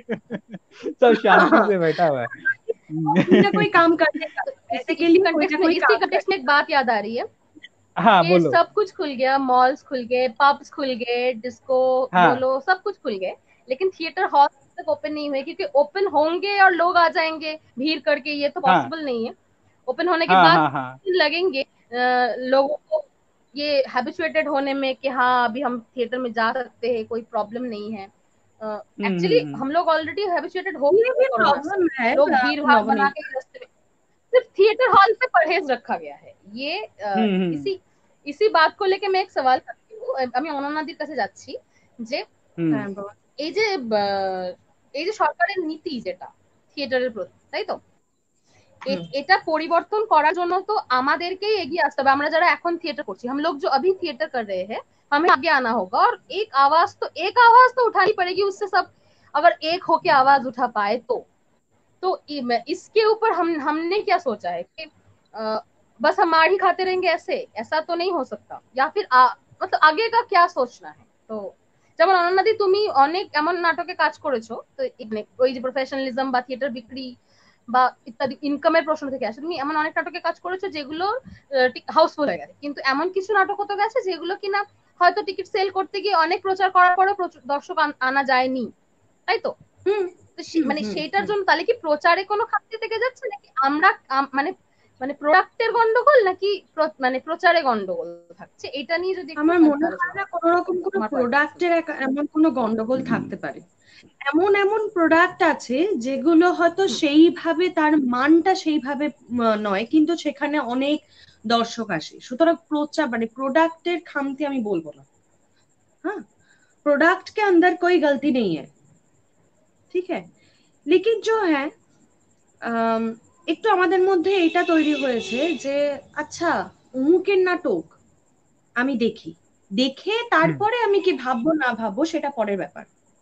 सब शांति हाँ, से बैठा हुआ कोई ना है। कोई काम करने का, तो इसी पैसे के इसी लिए कोई ना कंटेक्स्ट में कोई इसी काम कंटेक्स्ट में एक करने बात याद आ रही है हाँ, कि बोलो। सब कुछ खुल गया, मॉल्स खुल गए, पब्स खुल गए, डिस्को हाँ बोलो, सब कुछ खुल गए, लेकिन थिएटर हॉल तक ओपन नहीं हुए, क्योंकि ओपन होंगे और लोग आ जाएंगे भीड़ करके, ये तो हाँ पॉसिबल नहीं है। ओपन होने के हाँ बाद हाँ हाँ। लगेंगे अ, लोगों को ये हैबिचुएटेड होने में कि हाँ अभी हम थिएटर में जा सकते हैं, कोई प्रॉब्लम नहीं है। हम्म एक्चुअली हम्म हम्म हम लोग ऑलरेडी हैबिचुएटेड हो ये गए थे भी कोरोना से। प्रॉब्लम है लोग भीड़ भाड़ बना नवनीत। के रास्ते में, सिर्फ थिएटर हॉल पे परहेज रखा गया है। ये अ, हम्म हम्म इसी इसी बात को लेके मैं एक सवाल करती हूँ। আমি অনন্যাদির কাছে যাচ্ছি যে हम्म হ্যাঁ বল। এই যে আহ, এই যে সরকারের নীতি যেটা থিয়েটারের প্রতি, তাই তো, হুম এটা পরিবর্তন করার জন্য তো আমাদেরকেই এগিয়ে আসতে হবে। আমরা যারা এখন थिएटर করছি, हम लोग जो अभी थिएटर कर रहे हैं, हमें आगे आना होगा और एक आवाज तो एक आवाज तो उठानी पड़ेगी। उससे सब अगर एक होके आवाज उठा पाए तो तो इसके ऊपर हम हमने क्या सोचा है कि आ, बस हम मार ही खाते रहेंगे, ऐसे ऐसा तो नहीं हो सकता, या फिर आ, मतलब आगे का क्या सोचना है। तो যেমন অনন্যাদি তুমি অনেক এমন নাটকে কাজ করেছো, তো ওই যে প্রফেশনালিজম বা থিয়েটার বিক্রি বা ইত্যাদি ইনকামের প্রশ্ন থেকে আসে, তুমি এমন অনেক নাটকে কাজ করেছো যেগুলো হাউসফুল হয়ে গেছে, কিন্তু এমন কিছু নাটকও তো গেছে যেগুলো কিনা হয়তো টিকিট সেল করতে গিয়ে অনেক প্রচার করার পরেও দর্শক আনা যায়নি, তাই তো? হুম তো হুম মানে হুম সেইটার হুম। জন্য তাহলে কি প্রচারে কোনো খামতি থেকে যাচ্ছে, নাকি আমরা মানে মানে প্রোডাক্টের গন্ডগোল, নাকি মানে প্রচারে গন্ডগোল থাকছে? এটা নিয়ে যদি একটু আমার মনে হয় আলোচনা না হয়, কোনো রকম কোনো তোমার পয়েন্ট অফ ভিউ। প্রোডাক্টের এমন কোনো গন্ডগোল থাকতে পারে। এমন এমন প্রোডাক্ট আছে যেগুলো হয়তো সেইভাবে তার মানটা সেইভাবে উম, নয়, কিন্তু সেখানে অনেক দর্শক আসে, সুতরাং প্রচার মানে प्रोडक्टेर खामती আমি বলবো না। हाँ, प्रोडक्ट के अंदर कोई गलती नहीं है, ठीक है, लेकिन जो है আম, একটু আমাদের মধ্যে এটা তৈরি হয়েছে যে আচ্ছা অমুকের নাটক আমি দেখি, দেখে हम्म তারপরে আমি কি ভাববো না ভাববো সেটা পরের ব্যাপার।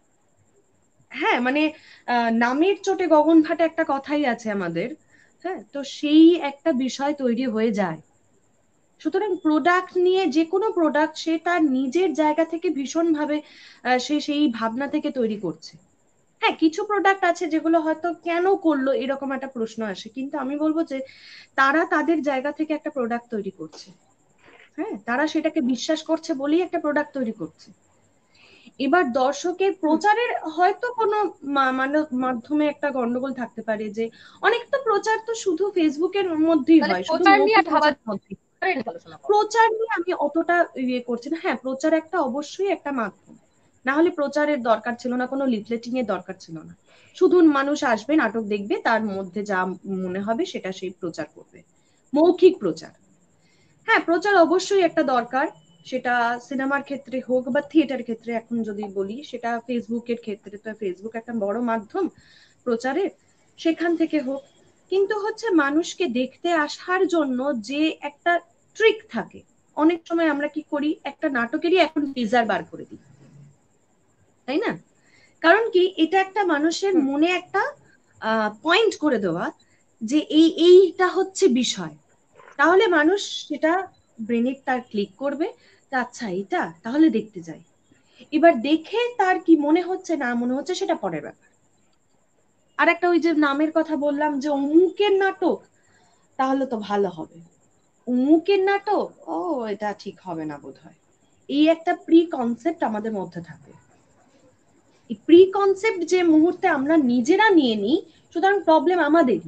হ্যাঁ মানে আহ, নামের চোটে গগন ফাটে একটা কথাই আছে আমাদের। হ্যাঁ, তো সেই একটা বিষয় তৈরি হয়ে যায়। সুতরাং প্রোডাক্ট নিয়ে যে কোনো প্রোডাক্ট সে তার নিজের জায়গা থেকে ভীষণ ভাবে আহ, সে সেই ভাবনা থেকে তৈরি করছে। হ্যাঁ, কিছু প্রোডাক্ট আছে যেগুলো হয়তো কেন করলো এরকম একটা প্রশ্ন আসে, কিন্তু আমি বলবো যে তারা তাদের জায়গা থেকে একটা প্রোডাক্ট তৈরি করছে। হ্যাঁ, তারা সেটাকে বিশ্বাস করছে বলেই একটা প্রোডাক্ট তৈরি করছে। এবার দর্শকের প্রচারের হয়তো কোনো মানে মাধ্যমে একটা গন্ডগোল থাকতে পারে, যে অনেক তো প্রচার তো শুধু ফেসবুকের মধ্যেই তাহলে হয়, শুধু প্রচার নিয়ে মৌখিক ভাবা প্রচারের মধ্যেই। আলোচনা করো। প্রচার নিয়ে আমি অতটা ইয়ে করছি না। হ্যাঁ, প্রচার একটা অবশ্যই একটা মাধ্যম, না হলে প্রচারের দরকার ছিল না, কোনো লিফলেটিং এর দরকার ছিল না। শুধু মানুষ আসবে, নাটক দেখবে, তার মধ্যে যা মনে হবে সেটা সেই প্রচার করবে, মৌখিক প্রচার। হ্যাঁ, প্রচার অবশ্যই একটা দরকার, সেটা সিনেমার ক্ষেত্রে হোক বা থিয়েটার ক্ষেত্রে, এখন যদি বলি সেটা ফেসবুকের ক্ষেত্রে, তো ফেসবুক একটা বড় মাধ্যম প্রচারের, সেখান থেকে হোক। কিন্তু হচ্ছে মানুষকে দেখতে আসার জন্য যে একটা ট্রিক থাকে, অনেক সময় আমরা কি করি, একটা নাটকেরই এখন টিজার বার করে দিই, তাই না? কারণ কি, এটা একটা মানুষের মনে একটা পয়েন্ট করে দেওয়া যে এই এইটা হচ্ছে বিষয়, তাহলে মানুষ সেটা ব্রেনে তার ক্লিক করবে, আচ্ছা এটা তাহলে দেখতে যাই। এবার দেখে তার কি মনে হচ্ছে না মনে হচ্ছে সেটা পরের ব্যাপার। আর একটা ওই যে নামের কথা বললাম যে অমুকের নাটক, তাহলে তো ভালো হবে, অমুকের নাটক, ও এটা ঠিক হবে না বোধহয়, এই একটা প্রি কনসেপ্ট আমাদের মধ্যে থাকে। এই প্রি কনসেপ্ট যে মুহূর্তে আমরা নিজেরা নিয়ে নিই, সুতরাং প্রবলেম আমাদেরই,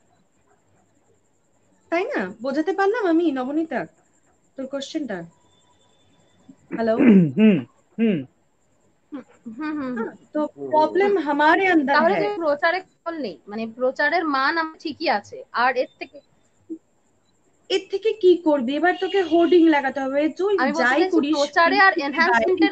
তাই না? বোঝাতে পারলাম আমি নবনীতা তোর কোশ্চেনটা? हेलो। हम्म हम्म হুম হুম হুম। तो प्रॉब्लम हमारे अंदर তাহলে है। যে প্রচারে ফল নেই, মানে প্রচারের মান আমার ঠিকই আছে, আর এর থেকে এর থেকে কি করবি? এবার তোকে হোর্ডিং লাগাতে হবে, তুই আমি বলতে যাই চাইছি করিস প্রচারে আর এনহ্যান্সমেন্টের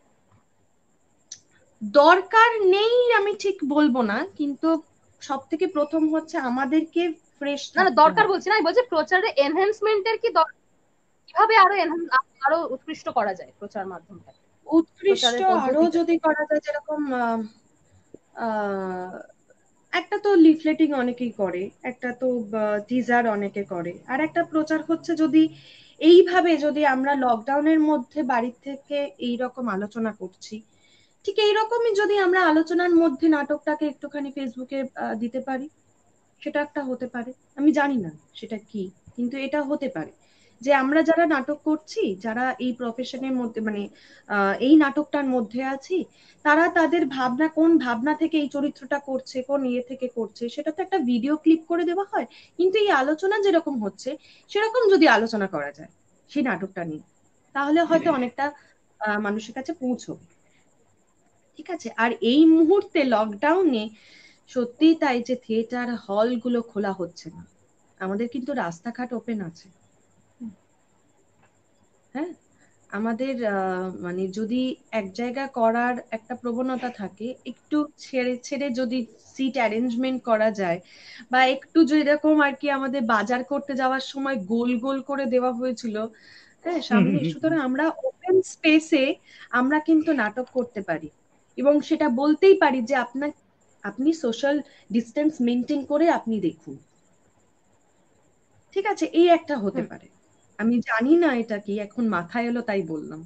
দরকার নেই আমি ঠিক বলবো না, কিন্তু সব থেকে প্রথম হচ্ছে আমাদেরকে ফ্রেশ না না থাকতে দরকার হবে। বলছি না, আমি বলছি প্রচারে এনহ্যান্সমেন্টের কি দর- কিভাবে আরো enhance- আরো উৎকৃষ্ট করা যায় প্রচার মাধ্যমটা, উৎকৃষ্ট প্রচারের আরো পদ্ধতিটা। যদি করা যায়, যেরকম আহ, আহ, একটা তো লিফলেটিং অনেকেই করে, একটা তো টিজার অনেকে করে, আর একটা প্রচার হচ্ছে যদি এইভাবে, যদি আমরা লকডাউনের মধ্যে বাড়ির থেকে এইরকম আলোচনা করছি, ঠিক এইরকমই যদি আমরা আলোচনার মধ্যে নাটকটাকে একটুখানি ফেসবুকে আহ, দিতে পারি, সেটা একটা হতে পারে। আমি জানি না সেটা কি, কিন্তু এটা হতে পারে যে আমরা যারা নাটক করছি, যারা এই প্রফেশনের মধ্যে, মানে আহ, এই নাটকটার মধ্যে আছি, তারা তাদের ভাবনা, কোন ভাবনা থেকে এই চরিত্রটা করছে, কোন ইয়ে থেকে করছে, সেটা তো একটা ভিডিও ক্লিপ করে দেওয়া হয়। কিন্তু এই আলোচনা যেরকম হচ্ছে, সেরকম যদি আলোচনা করা যায় সেই নাটকটা নিয়ে, তাহলে হয়তো অনেকটা আহ, মানুষের কাছে পৌঁছবে। ঠিক আছে। আর এই মুহূর্তে লকডাউনে সত্যিই তাই যে থিয়েটার হল গুলো খোলা হচ্ছে না, আমাদের কিন্তু রাস্তাঘাট ওপেন আছে। হ্যাঁ, আমাদের আহ, মানে যদি এক জায়গা করার একটা প্রবণতা থাকে, একটু ছেড়ে ছেড়ে যদি সিট অ্যারেঞ্জমেন্ট করা যায়, বা একটু যেরকম আর কি আমাদের বাজার করতে যাওয়ার সময় গোল গোল করে দেওয়া হয়েছিল, হ্যাঁ সামনে, সুতরাং আমরা ওপেন স্পেসে আমরা কিন্তু নাটক করতে পারি, এবং সেটা বলতেই পারি যে আপনার, আপনি সোশ্যাল ডিস্টেন্স মেনটেন করে আপনি দেখুন। ঠিক আছে, এই একটা হতে হুম। পারে। আমি জানি না এটা কি, এখন মাথায় এলো তাই বললাম।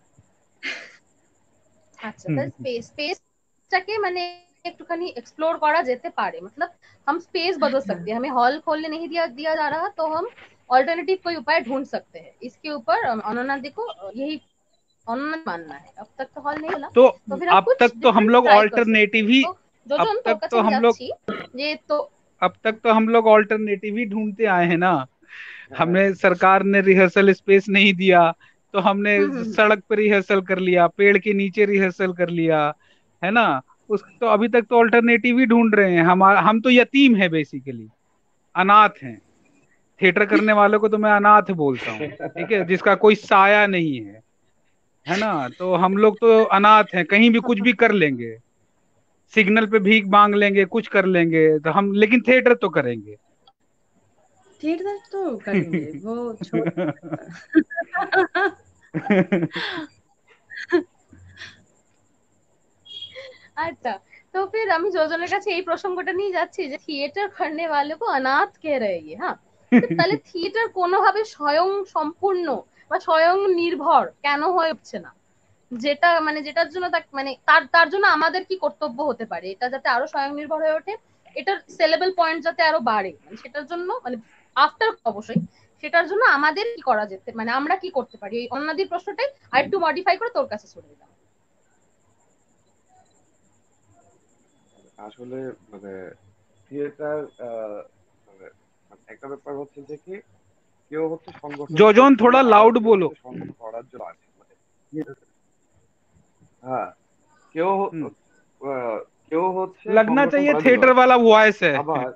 আচ্ছা, তাহলে স্পেস স্পেসটাকে মানে একটুখানি एक्सप्लोर करा যেতে পারে, मतलब हम स्पेस बदल सकते हैं, हमें हॉल खोलने नहीं दिया दिया जा रहा, तो हम ऑल्टरनेटिव कोई उपाय ढूंढ सकते हैं। इसके ऊपर अ, अनन्या दी को अ, यही अनन्या मानना है। अब तक तो हॉल नहीं खोला, तो तो फिर हम अब कुछ तक तो हम डिफरेंट लोग ट्राई कर सकते ऑल्टरनेटिव हैं। ही तो अब जोजन तक তোর तो কাছে আমি हम लोग যাচ্ছি যে তো अब तक तो हम लोग ऑल्टरनेटिव ही ढूंढते आए हैं ना। হ্যাঁ हमें सरकार ने रिहर्सल स्पेस नहीं दिया, तो हमने হুম হুম হুম सड़क पर रिहर्सल कर लिया, पेड़ के नीचे रिहर्सल कर लिया, है ना। उस तो अभी तक तो ऑल्टरनेटिव ही ढूंढ रहे हैं। हम हम तो यतीम है बेसिकली, अनाथ हैं। थिएटर करने वालों को तो मैं अनाथ बोलता हूँ, ठीक है, जिसका कोई साया नहीं है, है ना। तो हम लोग तो अनाथ हैं, कहीं भी कुछ भी कर लेंगे, सिग्नल पे भीख मांग लेंगे, कुछ कर लेंगे, तो हम लेकिन थिएटर तो करेंगे। थिएटर तो करेंगे, वो छोड़। अच्छा, तो फिर আমি যোজনের কাছে এই প্রসঙ্গটা নিয়ে যাচ্ছি যে থিয়েটার करने वाले को अनाथ कह रहे हैं, হ্যাঁ, তাহলে থিয়েটার কোনোভাবে স্বয়ং সম্পূর্ণ বা স্বয়ং নির্ভর কেন হয়ে উঠছে না? যেটা মানে যেটার জন্য তার মানে তার তার জন্য আমাদের কি কর্তব্য হতে পারে এটা যাতে আরো স্বয়ং নির্ভর হয়ে ওঠে, এটার সেলেবল পয়েন্ট যাতে আরো বাড়ে, মানে সেটার জন্য মানে আফটার অবশ্যই সেটার জন্য আমাদের কি করা যেতে, মানে আমরা কি করতে পারি, এই অন্যাদির প্রশ্নটাই আর একটু মডিফাই করে তোর কাছে ছড়ে দিলাম। আসলে মানে থিয়েটার মানে মানে একটা ব্যাপার হচ্ছে যে কি, কেউ হচ্ছে সংগঠন जोजोन করছে थोड़ा আবার लाउड কেউ बोलो। হচ্ছে সংগঠন করার জন্য আছে, মানে হ্যাঁ, কেউ हम्म, আহ, কেউ হচ্ছে लगना সংগঠন चाहिए করার জন্য थिएटर আছে, वाला वॉइस है। আবার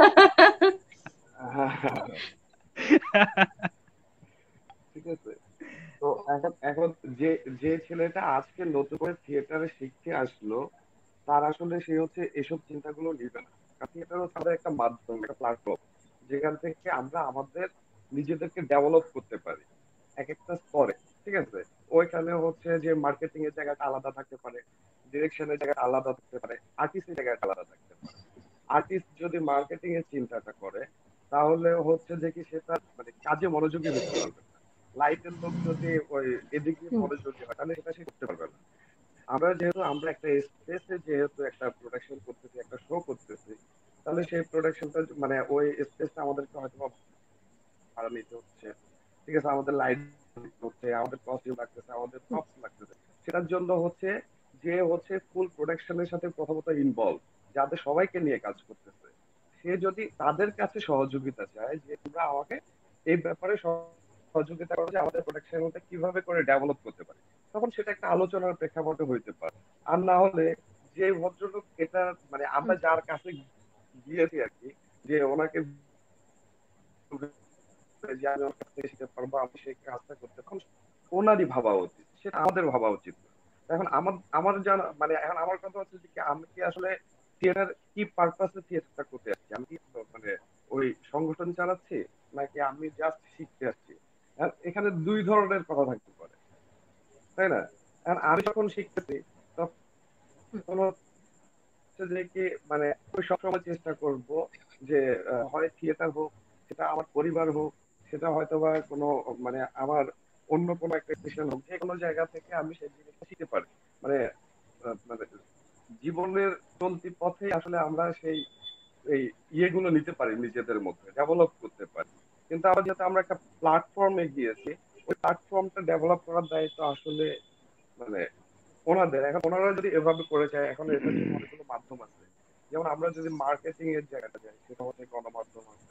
হ্যাঁ, ঠিক আছে। তো এখন এখন যে যে ছেলেটা আজকে নতুন করে থিয়েটারে শিখতে আসলো, তার আসলে সে হচ্ছে এসব চিন্তাগুলো নিবে না। কারণ থিয়েটার হচ্ছে আমাদের একটা মাধ্যম, একটা প্ল্যাটফর্ম, যেখান থেকে আমরা আমাদের নিজেদেরকে ডেভেলপ করতে পারি এক একটা স্তরে। ঠিক আছে, ওইখানে হচ্ছে যে মার্কেটিং এর জায়গাটা আলাদা থাকতে পারে, ডিরেকশনের জায়গাটা আলাদা থাকতে পারে, আর্টিস্টের জায়গাটা আলাদা থাকতে পারে। আর্টিস্ট যদি মার্কেটিং এর চিন্তাটা করে, তাহলে হচ্ছে যে কি সেটা মানে কাজে মনোযোগী হতে পারবে না। লাইটের লোক যদি ওই এদিকে হুম মনোযোগী হয়, তাহলে সেটা সে করতে পারবে না। আমরা যেহেতু আমরা একটা স্পেসে যেহেতু একটা প্রোডাকশন করতেছি, একটা শো করতেছি, তাহলে সেই প্রোডাকশনটা মানে ওই স্পেসটা আমাদেরকে হয়তো বা ভাড়া নিতে হচ্ছে। ঠিক আছে, আমাদের লাইট হচ্ছে, আমাদের কস্টিউম লাগতেছে, আমাদের হুম প্রপস লাগতেছে। সেটার জন্য হচ্ছে যে হচ্ছে ফুল প্রোডাকশনের সাথে প্রথমত ইনভলভ, যাদের সবাইকে নিয়ে কাজ করতেছে, সে যদি তাদের কাছে সহযোগিতা চায় যে তোমরা আমাকে এই ব্যাপারে সহযোগিতা করো যে আমাদের প্রোডাকশনটা কিভাবে করে ডেভেলপ করতে পারে, তখন সেটা একটা আলোচনার প্রেক্ষাপটে হইতে পারে। আর না হলে যে ভদ্রলোক এটা মানে আমরা হুম যার কাছে গিয়েছি আর কি, যে ওনাকে যে আমি ওর কাছ থেকে শিখতে পারবো, আমি সেই কাজটা করতে পারবো, ওনারই ভাবা উচিত, সেটা আমাদের ভাবা উচিত না। এখন আমার আমার জানা মানে এখন আমার কথা হচ্ছে যে কি, আমি কি আসলে থিয়েটার কি পারপাসে থিয়েটারটা করতে যাচ্ছি, আমি কি মানে ওই সংগঠন চালাচ্ছি, নাকি আমি জাস্ট শিখতে আসছি? আর এখানে দুই ধরনের কথা থাকতে পারে, তাই না? এখন আমি যখন শিখতেছি, হুম তখন হচ্ছে যে কি মানে আমি সবসময় চেষ্টা করব যে আহ, হয় থিয়েটার হোক, সেটা আমার পরিবার হোক, সেটা হয়তো বা কোনো মানে আমার অন্য কোনো একটা স্টেশন হোক, যে কোনো জায়গা থেকে আমি সেই জিনিসটা শিখতে পারি। মানে আহ, মানে জীবনের চলতি পথে আসলে আমরা সেই এই ইয়েগুলো নিতে পারি, নিজেদের মধ্যে ডেভেলপ করতে পারি। কিন্তু আমরা যেহেতু আমরা একটা প্ল্যাটফর্মে গিয়েছি, ওই প্ল্যাটফর্মটা ডেভেলপ করার দায়িত্ব আসলে মানে ওনাদের। এখন ওনারা যদি এভাবে করে যায়, এখন এটার জন্য অনেকগুলো মাধ্যম আছে। যেমন আমরা যদি মার্কেটিং এর জায়গাটা যাই, সেটা হচ্ছে গণমাধ্যম আছে,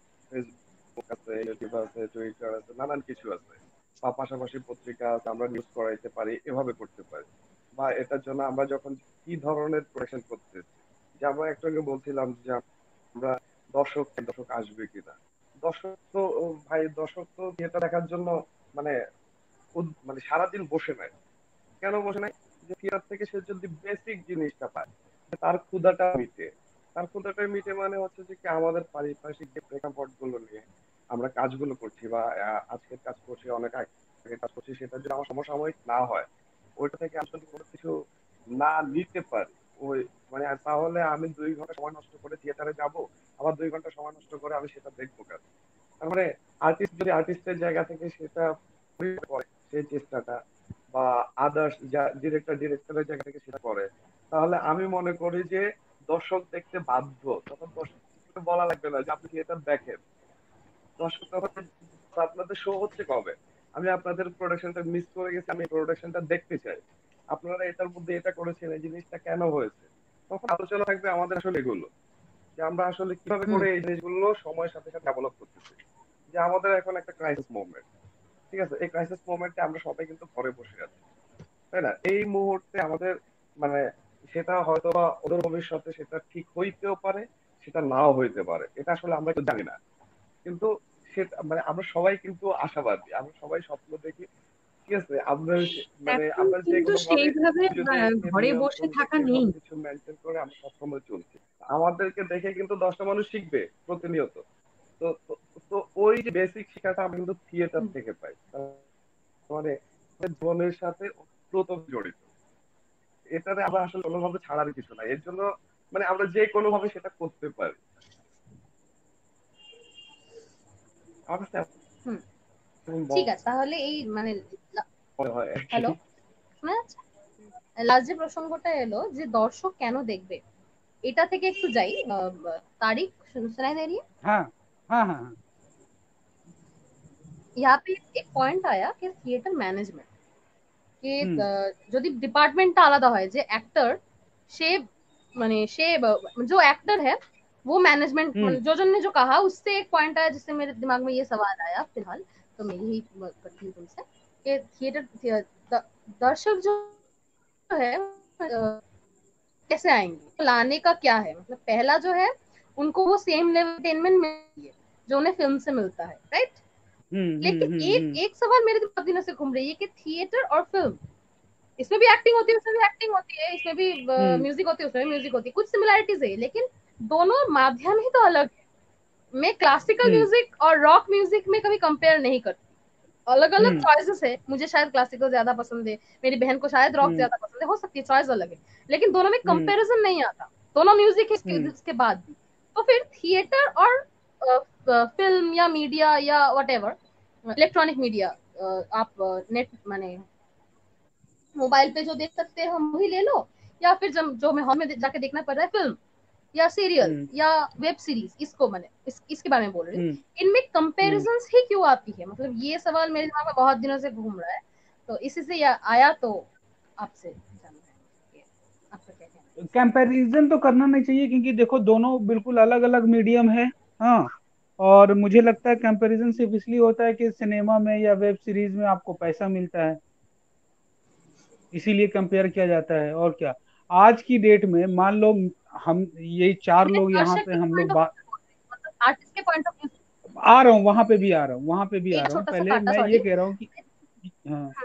ফেসবুক আছে, ইউটিউব আছে, টুইটার আছে, নানান কিছু আছে। বা পাশাপাশি পত্রিকা আছে, আমরা নিউজ করাইতে পারি, এভাবে করতে পারি। বা এটার জন্য আমরা যখন কি ধরনের প্রোডাকশন করতেছি, যে আমরা একটু আগে বলছিলাম যে আমরা দর্শক দর্শক আসবে কিনা, দর্শক তো ও ভাই দর্শক তো থিয়েটার দেখার জন্য মানে উদ- মানে সারাদিন বসে নাই। কেন বসে নাই? যে থিয়েটার থেকে সে যদি বেসিক জিনিসটা পায়, যে তার ক্ষুধাটা মিটে। তার ক্ষুধাটা মিটে মানে হচ্ছে যে কি আমাদের পারিপার্শ্বিক যে প্রেক্ষাপট গুলো নিয়ে আমরা কাজগুলো করছি, বা আহ, আজকের কাজ করছি, অনেক আগে কাজ করছি, সেটা যদি আমার সমসাময়িক না হয়, ওইটা থেকে আমি যদি কোনো কিছু না নিতে পারি, ওই মানে আর তাহলে আমি দুই ঘন্টা সময় নষ্ট করে থিয়েটারে যাব, আবার দুই ঘন্টা সময় নষ্ট করে আমি সেটা দেখবো কেন? তার মানে আর্টিস্ট যদি আর্টিস্টের জায়গা থেকে সেটা করে, সেই চেষ্টাটা, বা আদার্স যা ডিরেক্টর ডিরেক্টরের জায়গা থেকে সেটা করে, তাহলে আমি মনে করি যে দর্শক দেখতে বাধ্য। তখন দর্শক বলা লাগবে না যে আপনি থিয়েটার দেখেন। দর্শক তখন আপনাদের শো হচ্ছে কবে, আমি আপনাদের প্রোডাকশনটা মিস করে গেছি, আমি প্রোডাকশনটা দেখতে চাই, আপনারা এটার মধ্যে এটা করেছেন, এই জিনিসটা কেন হয়েছে। তখন আলোচনা থাকবে আমাদের আসলে এগুলো, যে আমরা আসলে কিভাবে হুম করে এই জিনিসগুলো সময়ের সাথে সাথে ডেভেলপ করতেছি। যে আমাদের এখন একটা ক্রাইসিস মুভমেন্ট, ঠিক আছে, এই ক্রাইসিস মোমেন্টে আমরা সবাই কিন্তু ঘরে বসে আছি, তাই না? এই মুহূর্তে আমাদের মানে সেটা হয়তো বা ওদের ভবিষ্যতে সেটা ঠিক হইতেও পারে, সেটা নাও হইতে পারে, এটা আসলে আমরা কেউ জানি না। কিন্তু সেটা মানে আমরা সবাই কিন্তু আশাবাদী, আমরা সবাই স্বপ্ন দেখি। ঠিক আছে, আমরা সে- মানে এখন আমরা যে কিন্তু কোনো ভাবে সেইভাবে আহ, নিজেদেরকে ঘরে বসে নিয়ন্ত্রণ থাকা রেখে নেই। সবকিছু মেনটেন করে আমরা সবসময় চলছি। আমাদেরকে দেখে কিন্তু দশটা মানুষ শিখবে প্রতিনিয়ত। তো তো তো ওই যে বেসিক শিক্ষাটা আমরা কিন্তু থিয়েটার হুম থেকে পাই। তার মানে আমাদের জীবনের সাথে ওতপ্রোত জড়িত। এটাতে আমরা আসলে কোনোভাবে ছাড়ার কিছু নাই, এর জন্য মানে আমরা যে কোনো ভাবে সেটা করতে পারি। আমার কাছে হুম এমন ঠিক আছে, তাহলে এই মানে মনে হয় আর কি। হ্যালো, শোনা যাচ্ছে? লাস্ট যে প্রসঙ্গটা এলো যে দর্শক কেন দেখবে, এটা থেকে একটু যাই। আহ, तारिक सुनाई दे रही है? हाँ हाँ हाँ हाँ। यहाँ पे एक পয়েন্ট আয়া कि থিয়েটার ম্যানেজমেন্ট कि हम्म আহ, যদি ডিপার্টমেন্টটা আলাদা হয়, যে অ্যাক্টর সে মানে সে जो एक्टर है वो मैनेजमेंट, हम्म जोजन ने जो कहा उससे एक पॉइंट आया जिससे मेरे दिमाग में ये सवाल आया फिलहाल। तो मैं यही करती हूँ तुमसे कि थिएटर दर्शक जो है अ, कैसे आएंगे, लाने का क्या है, मतलब पहला जो है उनको वो सेम लेवल एंटरटेनमेंट मिल जो उन्हें फिल्म से मिलता है, राइट? हम्म लेकिन हम्म एक हम्म एक सवाल मेरे बहुत दिनों से घूम रही है कि थिएटर और फिल्म, इसमें भी एक्टिंग होती है, उसमें भी एक्टिंग होती है, इसमें भी हम्म म्यूजिक होती है, उसमें भी म्यूजिक होती है, कुछ सिमिलैरिटीज है, लेकिन दोनों माध्यम ही तो अलग है। मैं क्लासिकल हम्म म्यूजिक और रॉक म्यूजिक में कभी कंपेयर नहीं करती, अलग अलग हम्म चॉइसेस है। मुझे शायद क्लासिकल ज्यादा पसंद है, मेरी बहन को शायद रॉक हम्म ज्यादा पसंद है, हो सकती है चॉइस अलग है, लेकिन दोनों में हम्म कंपैरिजन नहीं आता, दोनों म्यूजिक है इसके, हम्म इसके बाद भी। तो फिर थिएटर और फिल्म या मीडिया या वट एवर इलेक्ट्रॉनिक मीडिया, आप नेट माने मोबाइल पे जो देख सकते हो वही ले लो, या फिर जब जो हमें हॉल में जाके देखना पड़ रहा है फिल्म या सीरियल हम्म या वेब सीरीज, इसको मैंने इस, इसके बारे में बोल रही हूँ। हम्म इनमें हम्म कंपैरिजंस ही क्यों आती है, मतलब ये सवाल मेरे दिमाग में बहुत दिनों से घूम रहा है, तो इसी से या, आया तो आपसे जानना है कि आपका क्या कहना कंपैरिजन तो करना नहीं चाहिए, क्योंकि देखो दोनों बिल्कुल अलग अलग मीडियम है। हाँ, और मुझे लगता है कंपैरिजन सिर्फ इसलिए होता है कि सिनेमा में या वेब सीरीज में आपको पैसा मिलता है, इसीलिए कंपेयर किया जाता है, और क्या। आज की डेट में मान लो हम ये चार है। मैं लोग यहाँ दर्शक पे के हम पॉइंट लोग ऑफ बात, व्यू, मतलब आर्टिस्ट के पॉइंट ऑफ व्यू, आ रहा हूँ वहां पे भी आ रहा हूँ, वहां पे भी आ एक रहा हूँ, छोटा सा पहले काटा, मैं ये सॉरी। कह रहा हूँ कि हाँ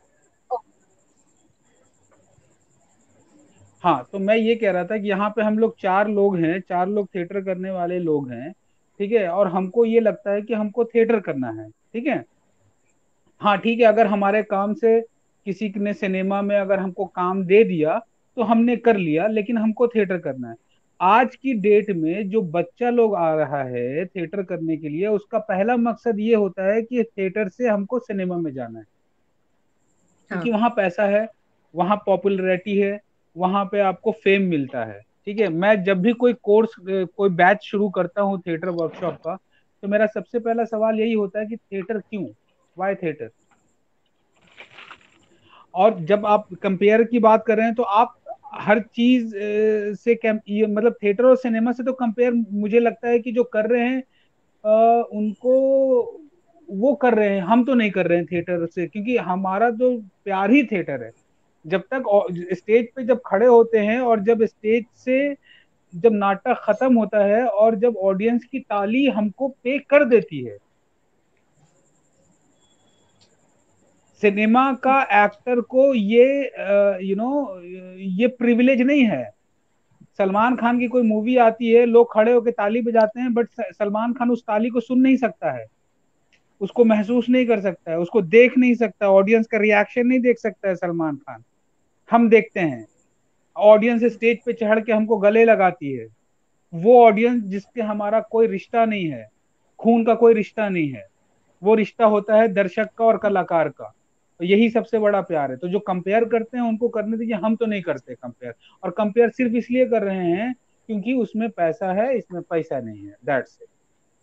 हाँ, तो मैं ये कह रहा था कि यहाँ पे हम लोग चार लोग हैं, चार लोग थिएटर करने वाले लोग हैं, ठीक है, और हमको ये लगता है कि हमको थिएटर करना है, ठीक है। हाँ ठीक है, अगर हमारे काम से किसी ने सिनेमा में अगर हमको काम दे दिया तो हमने कर लिया, लेकिन हमको थिएटर करना है। आज की डेट में जो बच्चा लोग आ रहा है थिएटर करने के लिए, उसका पहला मकसद ये होता है कि थिएटर से हमको सिनेमा में जाना है, क्योंकि हाँ। वहां पैसा है, वहां पॉपुलैरिटी है, वहां पे आपको फेम मिलता है, ठीक है। मैं जब भी कोई कोर्स कोई बैच शुरू करता हूँ थिएटर वर्कशॉप का, तो मेरा सबसे पहला सवाल यही होता है कि थिएटर क्यों, वाई थिएटर। और जब आप कंपेयर की बात कर रहे हैं तो आप हर चीज अ, से कम ये मतलब थिएटर और सिनेमा से तो कंपेयर मुझे लगता है कि जो कर रहे हैं अ, उनको वो कर रहे हैं, हम तो नहीं कर रहे हैं थिएटर से, क्योंकि हमारा जो प्यार ही थिएटर है। जब तक स्टेज पे जब खड़े होते हैं और जब स्टेज से जब नाटक खत्म होता है और जब ऑडियंस की ताली हमको पे कर देती है, सिनेमा का एक्टर को ये यू नो ये प्रिविलेज नहीं है। सलमान खान की कोई मूवी आती है, लोग खड़े होकर ताली बजाते हैं, बट सलमान खान उस ताली को सुन नहीं सकता है, उसको महसूस नहीं कर सकता है, उसको देख नहीं सकता, ऑडियंस का रिएक्शन नहीं देख सकता है सलमान खान। हम देखते हैं, ऑडियंस स्टेज पे चढ़ के हमको गले लगाती है, वो ऑडियंस जिससे हमारा कोई रिश्ता नहीं है, खून का कोई रिश्ता नहीं है, वो रिश्ता होता है दर्शक का और कलाकार का। तो यही सबसे बड़ा प्यार है। तो जो कंपेयर करते हैं उनको करने दीजिए, हम तो नहीं करते कंपेयर। और कंपेयर सिर्फ इसलिए कर रहे हैं क्योंकि उसमें पैसा है, इसमें पैसा नहीं है, दैट्स इट।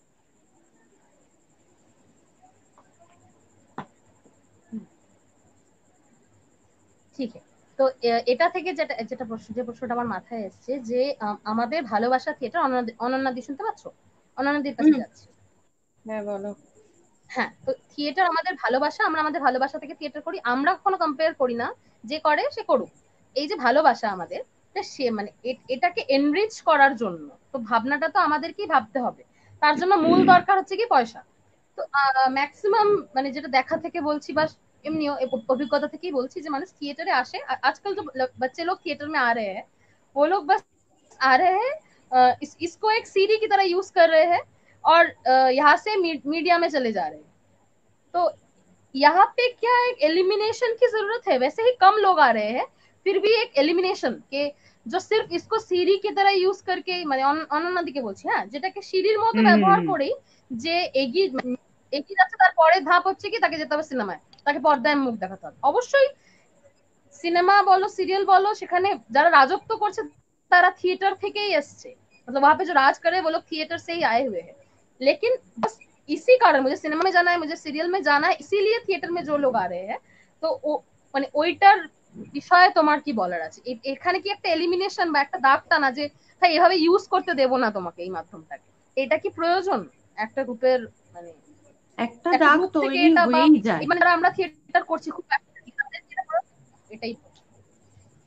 ঠিক আছে। তো এ- এটা থেকে যেটা যেটা প্রশ্ন যে প্রশ্নটা আমার মাথায় এসছে যে আম, আমাদের ভালোবাসা থিয়েটার, অনন্যা- অনন্যাদি শুনতে পাচ্ছ? অনন্যাদির কাছে হুম। যাচ্ছি। হ্যাঁ বলো। হ্যাঁ, তো থিয়েটার আমাদের ভালোবাসা, আমরা আমাদের ভালোবাসা থেকে থিয়েটার করি, আমরা কখনো কম্পেয়ার করি না, যে করে সে করুক। এই যে ভালোবাসা আমাদের, এটা সে মানে এ- এটাকে এনরিচ করার জন্য, তো ভাবনাটা তো আমাদেরকেই ভাবতে হবে। তার জন্য মূল দরকার হচ্ছে কি পয়সা। তো ম্যাক্সিমাম মানে যেটা দেখা থেকে বলছি বা এমনিও এ- অভিজ্ঞতা থেকেই বলছি যে মানুষ थिएटरे আসে। आ- आजकल जो ल- बच्चे लोग थिएटर में आ रहे हैं, वो लोग बस आ रहे हैं, अ, इस, इसको एक सीडी की तरह यूज कर रहे हैं, और अ, यहाँ से मी, मीडिया में चले जा रहे हैं। तो यहाँ पे क्या एक एलिमिनेशन की जरूरत है, वैसे ही कम लोग आ रहे हैं, फिर भी एक एलिमिनेशन के जो सिर्फ इसको সিঁড়ি की तरह ইউজ करके মানে অনন্যাদিকে বলছি, হ্যাঁ, যেটাকে সিঁড়ির মতো हम्म ব্যবহার हम्म করেই যে এগিয়ে এগিয়ে যাচ্ছে, তার পরের ধাপ হচ্ছে কি তাকে যেতে হবে সিনেমায়, তাকে পর্দায় মুখ দেখাতে হবে। অবশ্যই সিনেমা বলো সিরিयल বলো, সেখানে যারা রাজত্ব করছে তারা थिएटर থেকেই এসছে, मतलब वहां पे जो राज करे वो लोग थिएटर से ही आए हुए हैं। लेकिन बस इसी कारण मुझे सिनेमा में जाना है, मुझे सीरियल में जाना है, इसीलिए थिएटर में जो लोग आ रहे हैं, তো ও মানে ওইটার বিষয়ে তোমার কি বলার আছে? এ- এখানে কি একটা এলিমিনেশন বা একটা দাগ টানা যে তাই এভাবে ইউজ করতে দেব না তোমাকে এই মাধ্যমটাকে, এটা কি প্রয়োজন একটা গ্রুপের মানে একটা একটা দাগ গ্রুপ থেকে তৈরি এটা, বা হয়েই যায়। মানে যারা আমরা থিয়েটার করছি খুব একটা, এটাই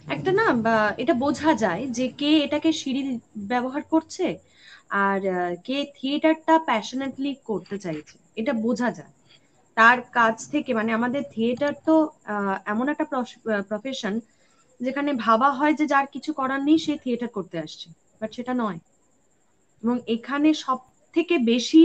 একটা না বা এটা বোঝা যায় যে কে এটাকে সিঁড়ি ব্যবহার করছে আর আহ, কে থিয়েটারটা প্যাশনেটলি করতে চাইছে, এটা বোঝা যায় তার কাজ থেকে। মানে আমাদের থিয়েটার তো আহ, এমন একটা প্রফেশন যেখানে ভাবা হয় যে যার কিছু করার নেই সে থিয়েটার করতে আসছে, বাট সেটা নয়। এবং এখানে সব থেকে বেশি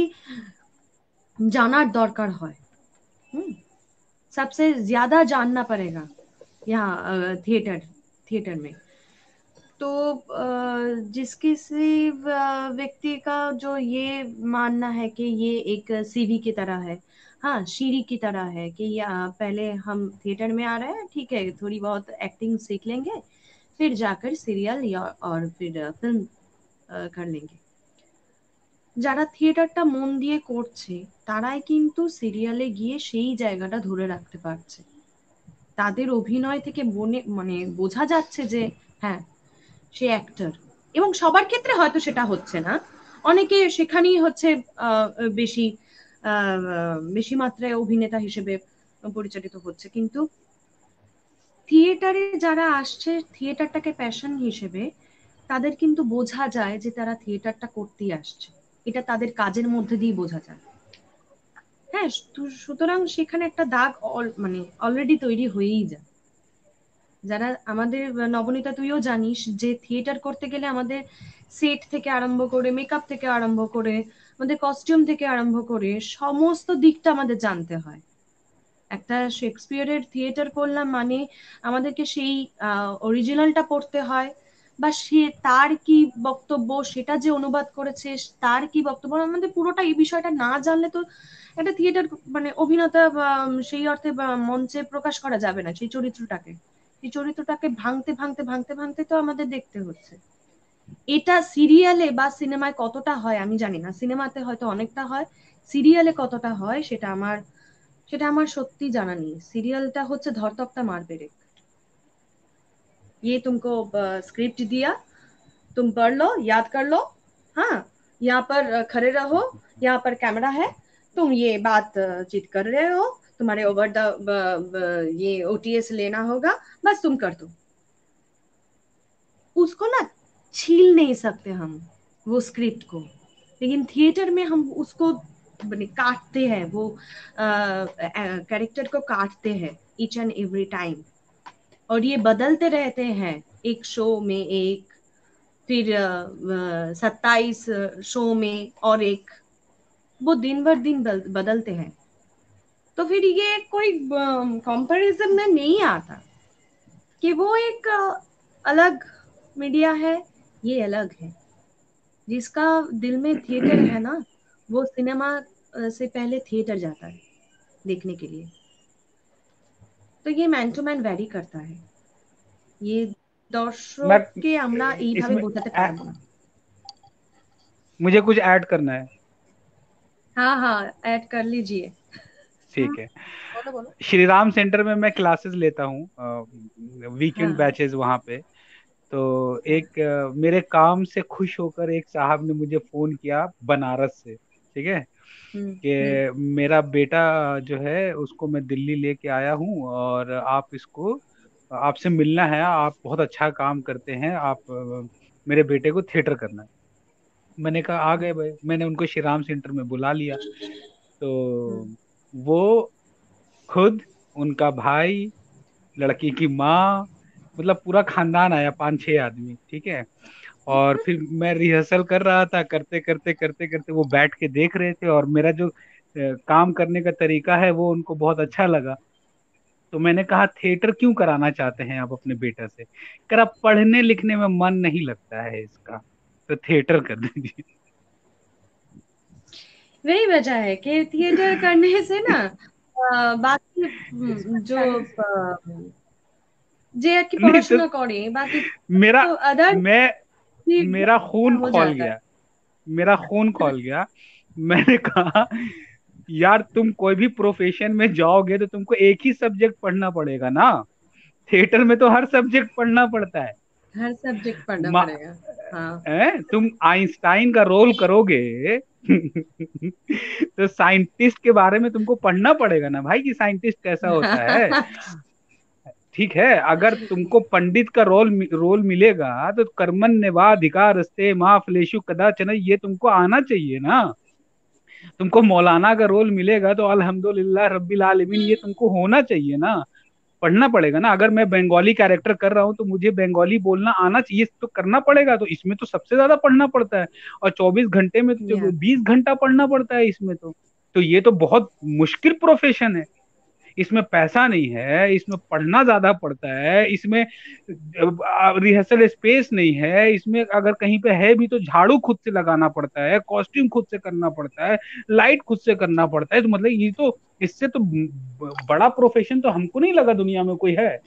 জানার দরকার হয়। হুম, सबसे ज्यादा जानना पड़ेगा यहाँ थिएटर थिएटर में। तो अ, जिस किसी अ, व्यक्ति का जो ये मानना है कि ये एक सीवी की तरह है, हाँ सीढ़ी की तरह है कि या पहले हम थिएटर में आ रहे हैं, ठीक है थोड़ी बहुत एक्टिंग सीख लेंगे, फिर जाकर सीरियल या और फिर फिल्म कर लेंगे। যারা থিয়েটারটা মন দিয়ে করছে তারাই কিন্তু সিরিয়ালে গিয়ে সেই জায়গাটা ধরে রাখতে পারছে। তাদের অভিনয় থেকে মনে মানে বোঝা যাচ্ছে যে হ্যাঁ সে অ্যাক্টর। এবং সবার ক্ষেত্রে হয়তো সেটা হচ্ছে না, অনেকে সেখানেই হচ্ছে আহ, বেশি আহ, বেশি মাত্রায় অভিনেতা হিসেবে পরিচালিত হচ্ছে। কিন্তু থিয়েটারে যারা আসছে থিয়েটারটাকে প্যাশন হিসেবে, তাদের কিন্তু বোঝা যায় যে তারা থিয়েটারটা করতেই আসছে, এটা তাদের কাজের মধ্যে দিয়ে বোঝা যায়। হ্যাঁ, সু- সুতরাং সেখানে একটা দাগ অল- মানে অলরেডি তৈরি হয়েই যায়। যারা আমাদের নবনীতা তুইও জানিস যে থিয়েটার করতে গেলে আমাদের সেট থেকে আরম্ভ করে মেকআপ থেকে আরম্ভ করে আমাদের কস্টিউম থেকে আরম্ভ করে সমস্ত দিকটা আমাদের জানতে হয়। একটা শেক্সপিয়ারের থিয়েটার করলাম মানে আমাদেরকে সেই অরিজিনালটা পড়তে হয়, বা সে তার কি বক্তব্য সেটা যে অনুবাদ করেছে তার কি বক্তব্য, আমাদের পুরোটা এই বিষয়টা না জানলে তো একটা থিয়েটার মানে অভিনেতা বা সেই অর্থে বা মঞ্চে প্রকাশ করা যাবে না সেই চরিত্রটাকে। সেই চরিত্রটাকে ভাঙতে ভাঙতে ভাঙতে ভাঙতে তো আমাদের দেখতে হচ্ছে। এটা সিরিয়ালে বা সিনেমায় কতটা হয় আমি জানি না, সিনেমাতে হয়তো অনেকটা হয়, সিরিয়ালে কতটা হয় সেটা আমার সেটা আমার সত্যি জানা নেই। সিরিয়ালটা হচ্ছে ধরতকটা মার পেরে, ये तुमको स्क्रिप्ट दिया, तुम पढ़ लो याद कर लो, हाँ यहाँ पर अ, खड़े रहो, यहाँ पर कैमरा है, तुम ये बात अ, चित कर रहे हो, तुम्हारे ओवर द ये ओटीएस लेना होगा, बस तुम कर दो। उसको ना छील नहीं सकते हम वो स्क्रिप्ट को, लेकिन थिएटर में हम उसको माने काटते हैं, वो कैरेक्टर को काटते हैं ईच एंड एवरी टाइम। और ये बदलते रहते हैं, एक शो में एक, फिर सत्ताईस शो में और एक, वो दिन भर दिन बदल, बदलते हैं। तो फिर ये कोई कंपैरिजन में नहीं आता कि वो एक अ, अलग मीडिया है, ये अलग है। जिसका दिल में थिएटर है ना, वो सिनेमा अ, से पहले थिएटर जाता है देखने के लिए। तो ये मैन टू मैन वैरी करता है, ये मैं দর্শককে আমরা এইভাবে इसमें বোঝাতে ऐ- পারবো না। मुझे कुछ ऐड करना है। हाँ हाँ ऐड कर लीजिए। ठीक है। बोलो बोलो। श्री राम सेंटर में मैं क्लासेस लेता हूँ, वीकेंड हाँ बैचेस वहाँ पे। तो एक अ, मेरे काम से खुश होकर एक साहब ने मुझे फोन किया बनारस से, ठीक है, हम्म हम्म कि मेरा बेटा जो है उसको मैं दिल्ली लेके आया हूँ और आप इसको आपसे मिलना है, आप बहुत अच्छा काम करते हैं, आप अ, मेरे बेटे को थिएटर करना है। मैंने कहा आ गए भाई, मैंने उनको श्री राम सेंटर में बुला लिया। तो हम्म वो खुद, उनका भाई, लड़की की माँ, मतलब पूरा खानदान आया, पांच छह आदमी, ठीक है। और फिर मैं रिहर्सल कर रहा था, करते करते करते करते वो बैठ के देख रहे थे और मेरा जो अ, काम करने का तरीका है वो उनको बहुत अच्छा लगा। तो मैंने कहा थिएटर क्यों कराना चाहते हैं आप अपने बेटा से? करा पढ़ने लिखने में मन नहीं लगता है इसका, तो थिएटर कर दीजिए। वही वजह है कि थिएटर करने से ना আহ, বাকি হুম, जो আহ, যে আর কি नहीं तो পড়াশোনা করে বাকি मेरा तो अदर मैं मेरा खून हो खौल जाता है। गया, मेरा खून खौल गया। मैंने कहा यार तुम कोई भी प्रोफेशन में जाओगे तो तुमको एक ही सब्जेक्ट पढ़ना पड़ेगा ना, थिएटर में तो हर सब्जेक्ट पढ़ना पड़ता है। हर सब्जेक्ट पढ़ना मा, पड़ेगा। हाँ है, तुम आइंस्टाइन का रोल करोगे तो साइंटिस्ट के बारे में तुमको पढ़ना पड़ेगा ना भाई, कि साइंटिस्ट कैसा होता है। ठीक है, अगर तुमको पंडित का रोल रोल मिलेगा तो कर्मन नेवाधिकारस्ते माँ फलेषु कदाचन ये तुमको आना चाहिए ना। तुमको मौलाना का रोल मिलेगा तो अल्हम्दुलिल्लाह रब्बिल आलमीन ये तुमको होना चाहिए ना। पढ़ना पड़ेगा ना। अगर मैं बंगाली कैरेक्टर कर रहा हूँ तो मुझे बंगाली बोलना आना चाहिए, तो करना पड़ेगा। तो इसमें तो सबसे ज्यादा पढ़ना पड़ता है, और चौबीस घंटे में तो या बीस घंटा पढ़ना पड़ता है इसमें तो। तो ये तो बहुत मुश्किल प्रोफेशन है। इसमें पैसा नहीं है, इसमें पढ़ना ज्यादा पड़ता है, इसमें रिहर्सल स्पेस नहीं है, इसमें अगर कहीं पे है भी तो झाड़ू खुद से लगाना पड़ता है, कॉस्ट्यूम खुद से करना पड़ता है, लाइट खुद से करना पड़ता है। तो मतलब ये तो, इससे तो ब- बड़ा प्रोफेशन तो हमको नहीं लगा दुनिया में कोई है।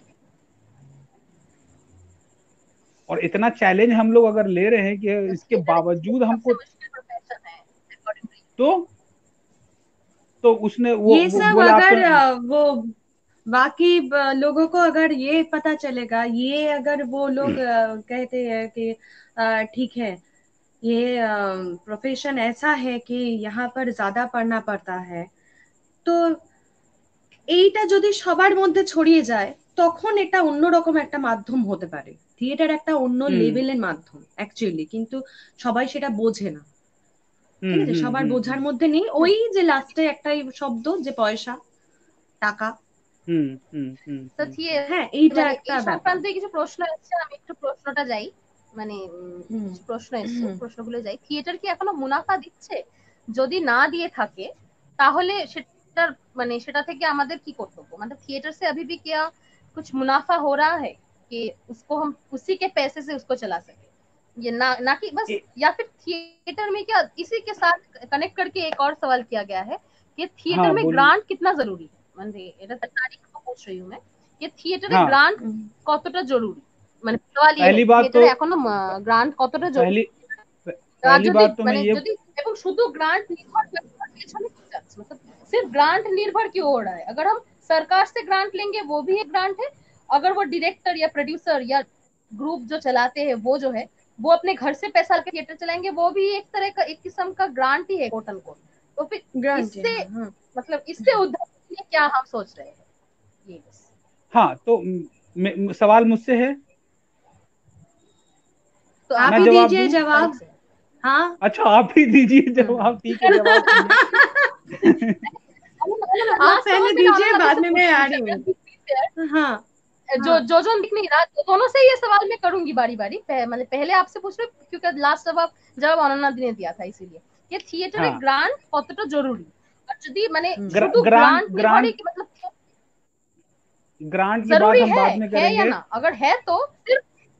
और इतना चैलेंज हम लोग अगर ले रहे हैं कि इसके थिएटर बावजूद सबसे हमको, मुश्किल प्रोफेशन है अकॉर्डिंग तो तो उसने वो, ये वो सब बोला आपको। अगर अ, वो बाकी ब- लोगों को अगर ये पता चलेगा, ये अगर वो लोग अ, कहते हैं कि अ, ठीक है, ये प्रोफेशन ऐसा है कि यहाँ पर ज्यादा पढ़ना पड़ता है, তো এইটা যদি সবার মধ্যে ছড়িয়ে যায় তখন এটা অন্যরকম একটা মাধ্যম হতে পারে। থিয়েটার একটা অন্য हम्म লেভেলের মাধ্যম অ্যাকচুয়ালি, কিন্তু সবাই সেটা বোঝে না। ঠিক हम्म আছে, हम्म সবার हम्म বোঝার हम्म মধ্যে নেই ওই যে লাস্টে একটাই শব্দ যে পয়সা, টাকা। हम्म हम्म हम्म তো हम्म থিয়ে হ্যাঁ, এইটা মানে একটা এই ব্যাপার। সংক্রান্ত কিছু প্রশ্ন এসেছে, আমি একটু প্রশ্নটা যাই, মানে উম, হুম কিছু প্রশ্ন এসেছে, হুম প্রশ্নগুলো যাই। থিয়েটার কি এখনো মুনাফা দিচ্ছে? যদি না দিয়ে থাকে তাহলে সেটার মানে সেটা থেকে আমাদের কি কর্তব্য? মানে थिएटर से अभी भी क्या कुछ मुनाफा हो रहा है कि उसको हम उसी के पैसे से उसको चला सके, ये ना ना कि बस, ए- या फिर थिएटर में क्या, इसी के साथ कनेक्ट करके एक और सवाल किया गया है कि थिएटर हाँ में बोलिए। ग्रांट कितना जरूरी है, মানে এটা তারিখ को पूछ रही हूँ मैं, যে থিয়েটারে हाँ, গ্রান্ট হুম। কতটা জরুরি, মানে সওয়াল ये है पहली बात तो, থিয়েটারে এখনো গ্রান্ট কতটা জরুরি। पहली আর पहली যদি बात तो मैं মানে ये, যদি এবং শুধু ग्रांट निर्भर पेछने क्यों जाচ্ছে, मतलब सिर्फ ग्रांट निर्भर क्यों हो रहा है? अगर हम सरकार से ग्रांट लेंगे वो भी एक ग्रांट है, अगर वो डायरेक्टर या प्रोड्यूसर या ग्रुप जो चलाते हैं वो जो है वो अपने घर से पैसा लेके थिएटर चलाएंगे, वो भी एक तरह का एक किस्म का ग्रांट ही है, कोट अनकोट। तो फिर ग्रांट है, इससे हाँ हाँ। मतलब इससे उद्धार के लिए क्या हम सोच रहे हैं, ये बस। हाँ तो म- म- सवाल मुझसे है, तो आप मैं आप ही जवाब दीजिए दूं? तारीख जवाब। से। हाँ। अच्छा, आप ही दीजिए हम्म जवाब। ठीक है, जवाब सुनिए। आप लास्ट पहले सवाल मैंने दीजिए, अनुराधा दी बाद से में मैं पूछ आ पूछा रही गया, हूँ। Be prepare. हाँ जो हाँ। जो जो दिख नहीं रहा, तो दोनों से ये सवाल मैं करूंगी बारी बारी, पह, मतलब पहले आपसे पूछ रही हूँ, क्योंकि लास्ट जवाब जवाब अनुराधा दी ने दिया था, इसीलिए ये थिएटरे हाँ, গ্রান্ট কতটা জরুরি, আর যদি মানে হুম ग्रा, শুধু ग्रांट গ্রান্ট নির্ভরই ग्रांट কি मतलब ग्रांट की बात जरूरी हम है बाद में है या करेंगे। ना, अगर है तो सिर्फ,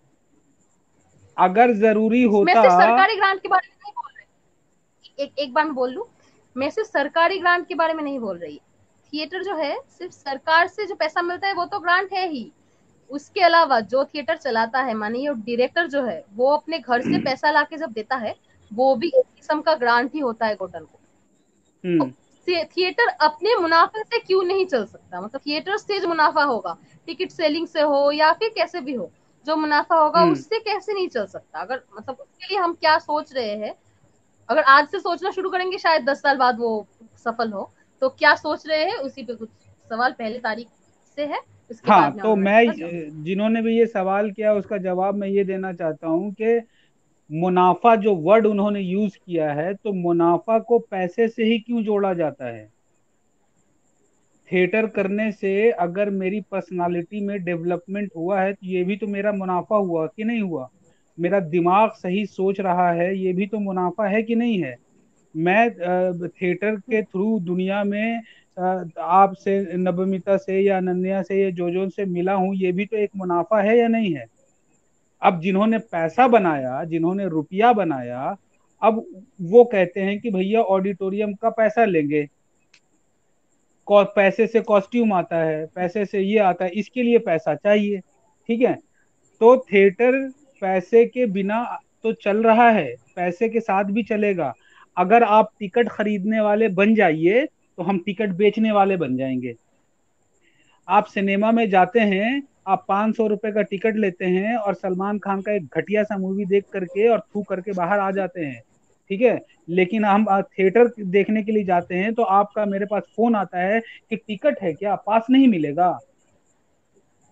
अगर जरूरी मैं होता, सिर्फ सरकारी ग्रांट के बारे में नहीं बोल रही, एक एक बार मैं बोल लूं, मैं सिर्फ सरकारी ग्रांट के बारे में नहीं बोल रही। थिएटर जो है सिर्फ सरकार से जो पैसा मिलता है वो तो ग्रांट है ही, उसके अलावा जो थिएटर चलाता है, मानिए डायरेक्टर जो है वो अपने घर से पैसा लाके जब देता है, वो भी एक किस्म का ग्रांट ही होता है कोटन को। हम्म थिएटर अपने मुनाफे से क्यों नहीं चल सकता? मतलब थिएटर से जो मुनाफा होगा, टिकट सेलिंग से हो या फिर कैसे भी हो, जो मुनाफा होगा हम्म उससे कैसे नहीं चल सकता? अगर मतलब उसके लिए हम क्या सोच रहे हैं, अगर आज से सोचना शुरू करेंगे शायद दस साल बाद वो सफल हो, तो क्या सोच रहे हैं उसी पे कुछ सवाल पहले तारीख से है, उसके हाँ बाद में तो अनुराग मैं, का जवाब। जिन्होंने भी ये सवाल किया उसका जवाब मैं ये देना चाहता हूँ कि मुनाफा जो वर्ड उन्होंने यूज किया है, तो मुनाफा को पैसे से ही क्यों जोड़ा जाता है? थिएटर करने से अगर मेरी पर्सनालिटी में डेवलपमेंट हुआ है तो ये भी तो मेरा मुनाफा हुआ कि नहीं हुआ? मेरा दिमाग सही सोच रहा है, ये भी तो मुनाफा है कि नहीं है? मैं अ, थिएटर के थ्रू दुनिया में अ, आपसे, नवमिता से या अनन्या से या जोजोन से मिला हूँ, ये भी तो एक मुनाफा है या नहीं है? अब जिन्होंने पैसा बनाया, जिन्होंने रुपया बनाया, अब वो कहते हैं कि भैया ऑडिटोरियम का पैसा लेंगे, कौ- पैसे से कॉस्ट्यूम आता है, पैसे से ये आता है, इसके लिए पैसा चाहिए। ठीक है, तो थिएटर पैसे के बिना तो चल रहा है, पैसे के साथ भी चलेगा। अगर आप टिकट खरीदने वाले बन जाइए तो हम टिकट बेचने वाले बन जाएंगे। आप सिनेमा में जाते हैं, आप पाँच सौ रुपए का टिकट लेते हैं और सलमान खान का एक घटिया सा मूवी देख करके और थू करके बाहर आ जाते हैं। ठीक है, लेकिन हम अ, थिएटर देखने के लिए जाते हैं तो आपका मेरे पास फोन आता है कि टिकट है क्या, पास नहीं मिलेगा।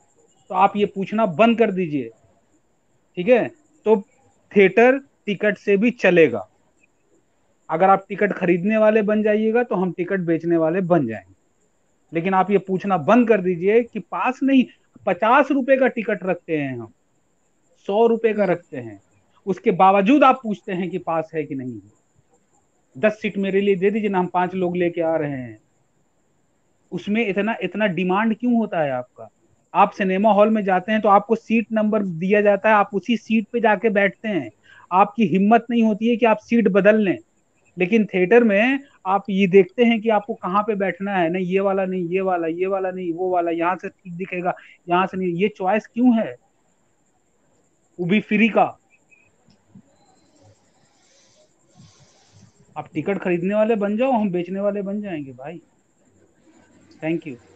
तो आप ये पूछना बंद कर दीजिए, ठीक है? तो थिएटर टिकट से भी चलेगा। अगर आप टिकट खरीदने वाले बन जाइएगा तो हम टिकट बेचने वाले बन जाएंगे, लेकिन आप ये पूछना बंद कर दीजिए कि पास नहीं, पचास रुपए का टिकट रखते हैं हम, सौ रुपए का हम्म रखते हैं, उसके बावजूद आप पूछते हैं कि पास है कि नहीं है। दस सीट मेरे लिए दे दीजिए ना, हम पांच लोग लेके आ रहे हैं, उसमें इतना इतना डिमांड क्यों होता है आपका? आप सिनेमा हॉल में जाते हैं तो आपको सीट नंबर दिया जाता है, आप उसी सीट पे जाके बैठते हैं, आपकी हिम्मत नहीं होती है कि आप सीट बदल लें। लेकिन थिएटर में आप ये देखते हैं कि आपको कहाँ पे बैठना है, नहीं ये वाला, नहीं ये वाला, ये वाला नहीं वो वाला, यहाँ से ठीक दिखेगा, यहाँ से नहीं, ये चॉइस क्यों है, वो भी फ्री का? आप टिकट खरीदने वाले बन जाओ, हम बेचने वाले बन जाएंगे भाई। Thank you.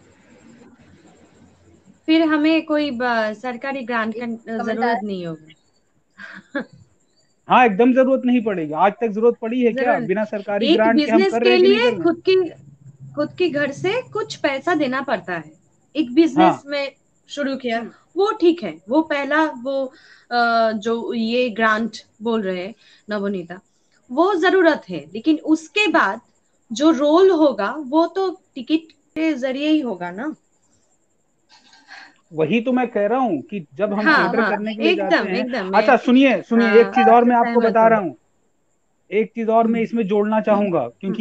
फिर हमें कोई ब- सरकारी ग्रांट का कमेंट जरूरत नहीं होगी। हाँ, एकदम जरूरत नहीं पड़ेगी। आज तक जरूरत पड़ी है क्या? जरूर बिना सरकारी एक ग्रांट के हम बिजनेस कर रहे के हैं कि नहीं लिए कर रहे हैं? खुद की खुद के घर से कुछ पैसा देना पड़ता है। एक बिजनेस हाँ, में शुरू किया, वो ठीक है, वो पहला वो अ, जो ये ग्रांट बोल रहे हैं नवनीता, वो जरूरत है। लेकिन उसके बाद जो रोल होगा वो तो टिकट के जरिए ही होगा ना। वही तो मैं कह रहा हूँ कि जब हम हाँ थिएटर हाँ, करने के लिए जाते एकदम हैं। एकदम मैं अच्छा सुनिए सुनिए, एक हाँ चीज और आपसे मैं आपको सहमत बता हूँ। रहा हूँ, एक चीज और मैं हम्म इसमें जोड़ना चाहूंगा, हम्म क्योंकि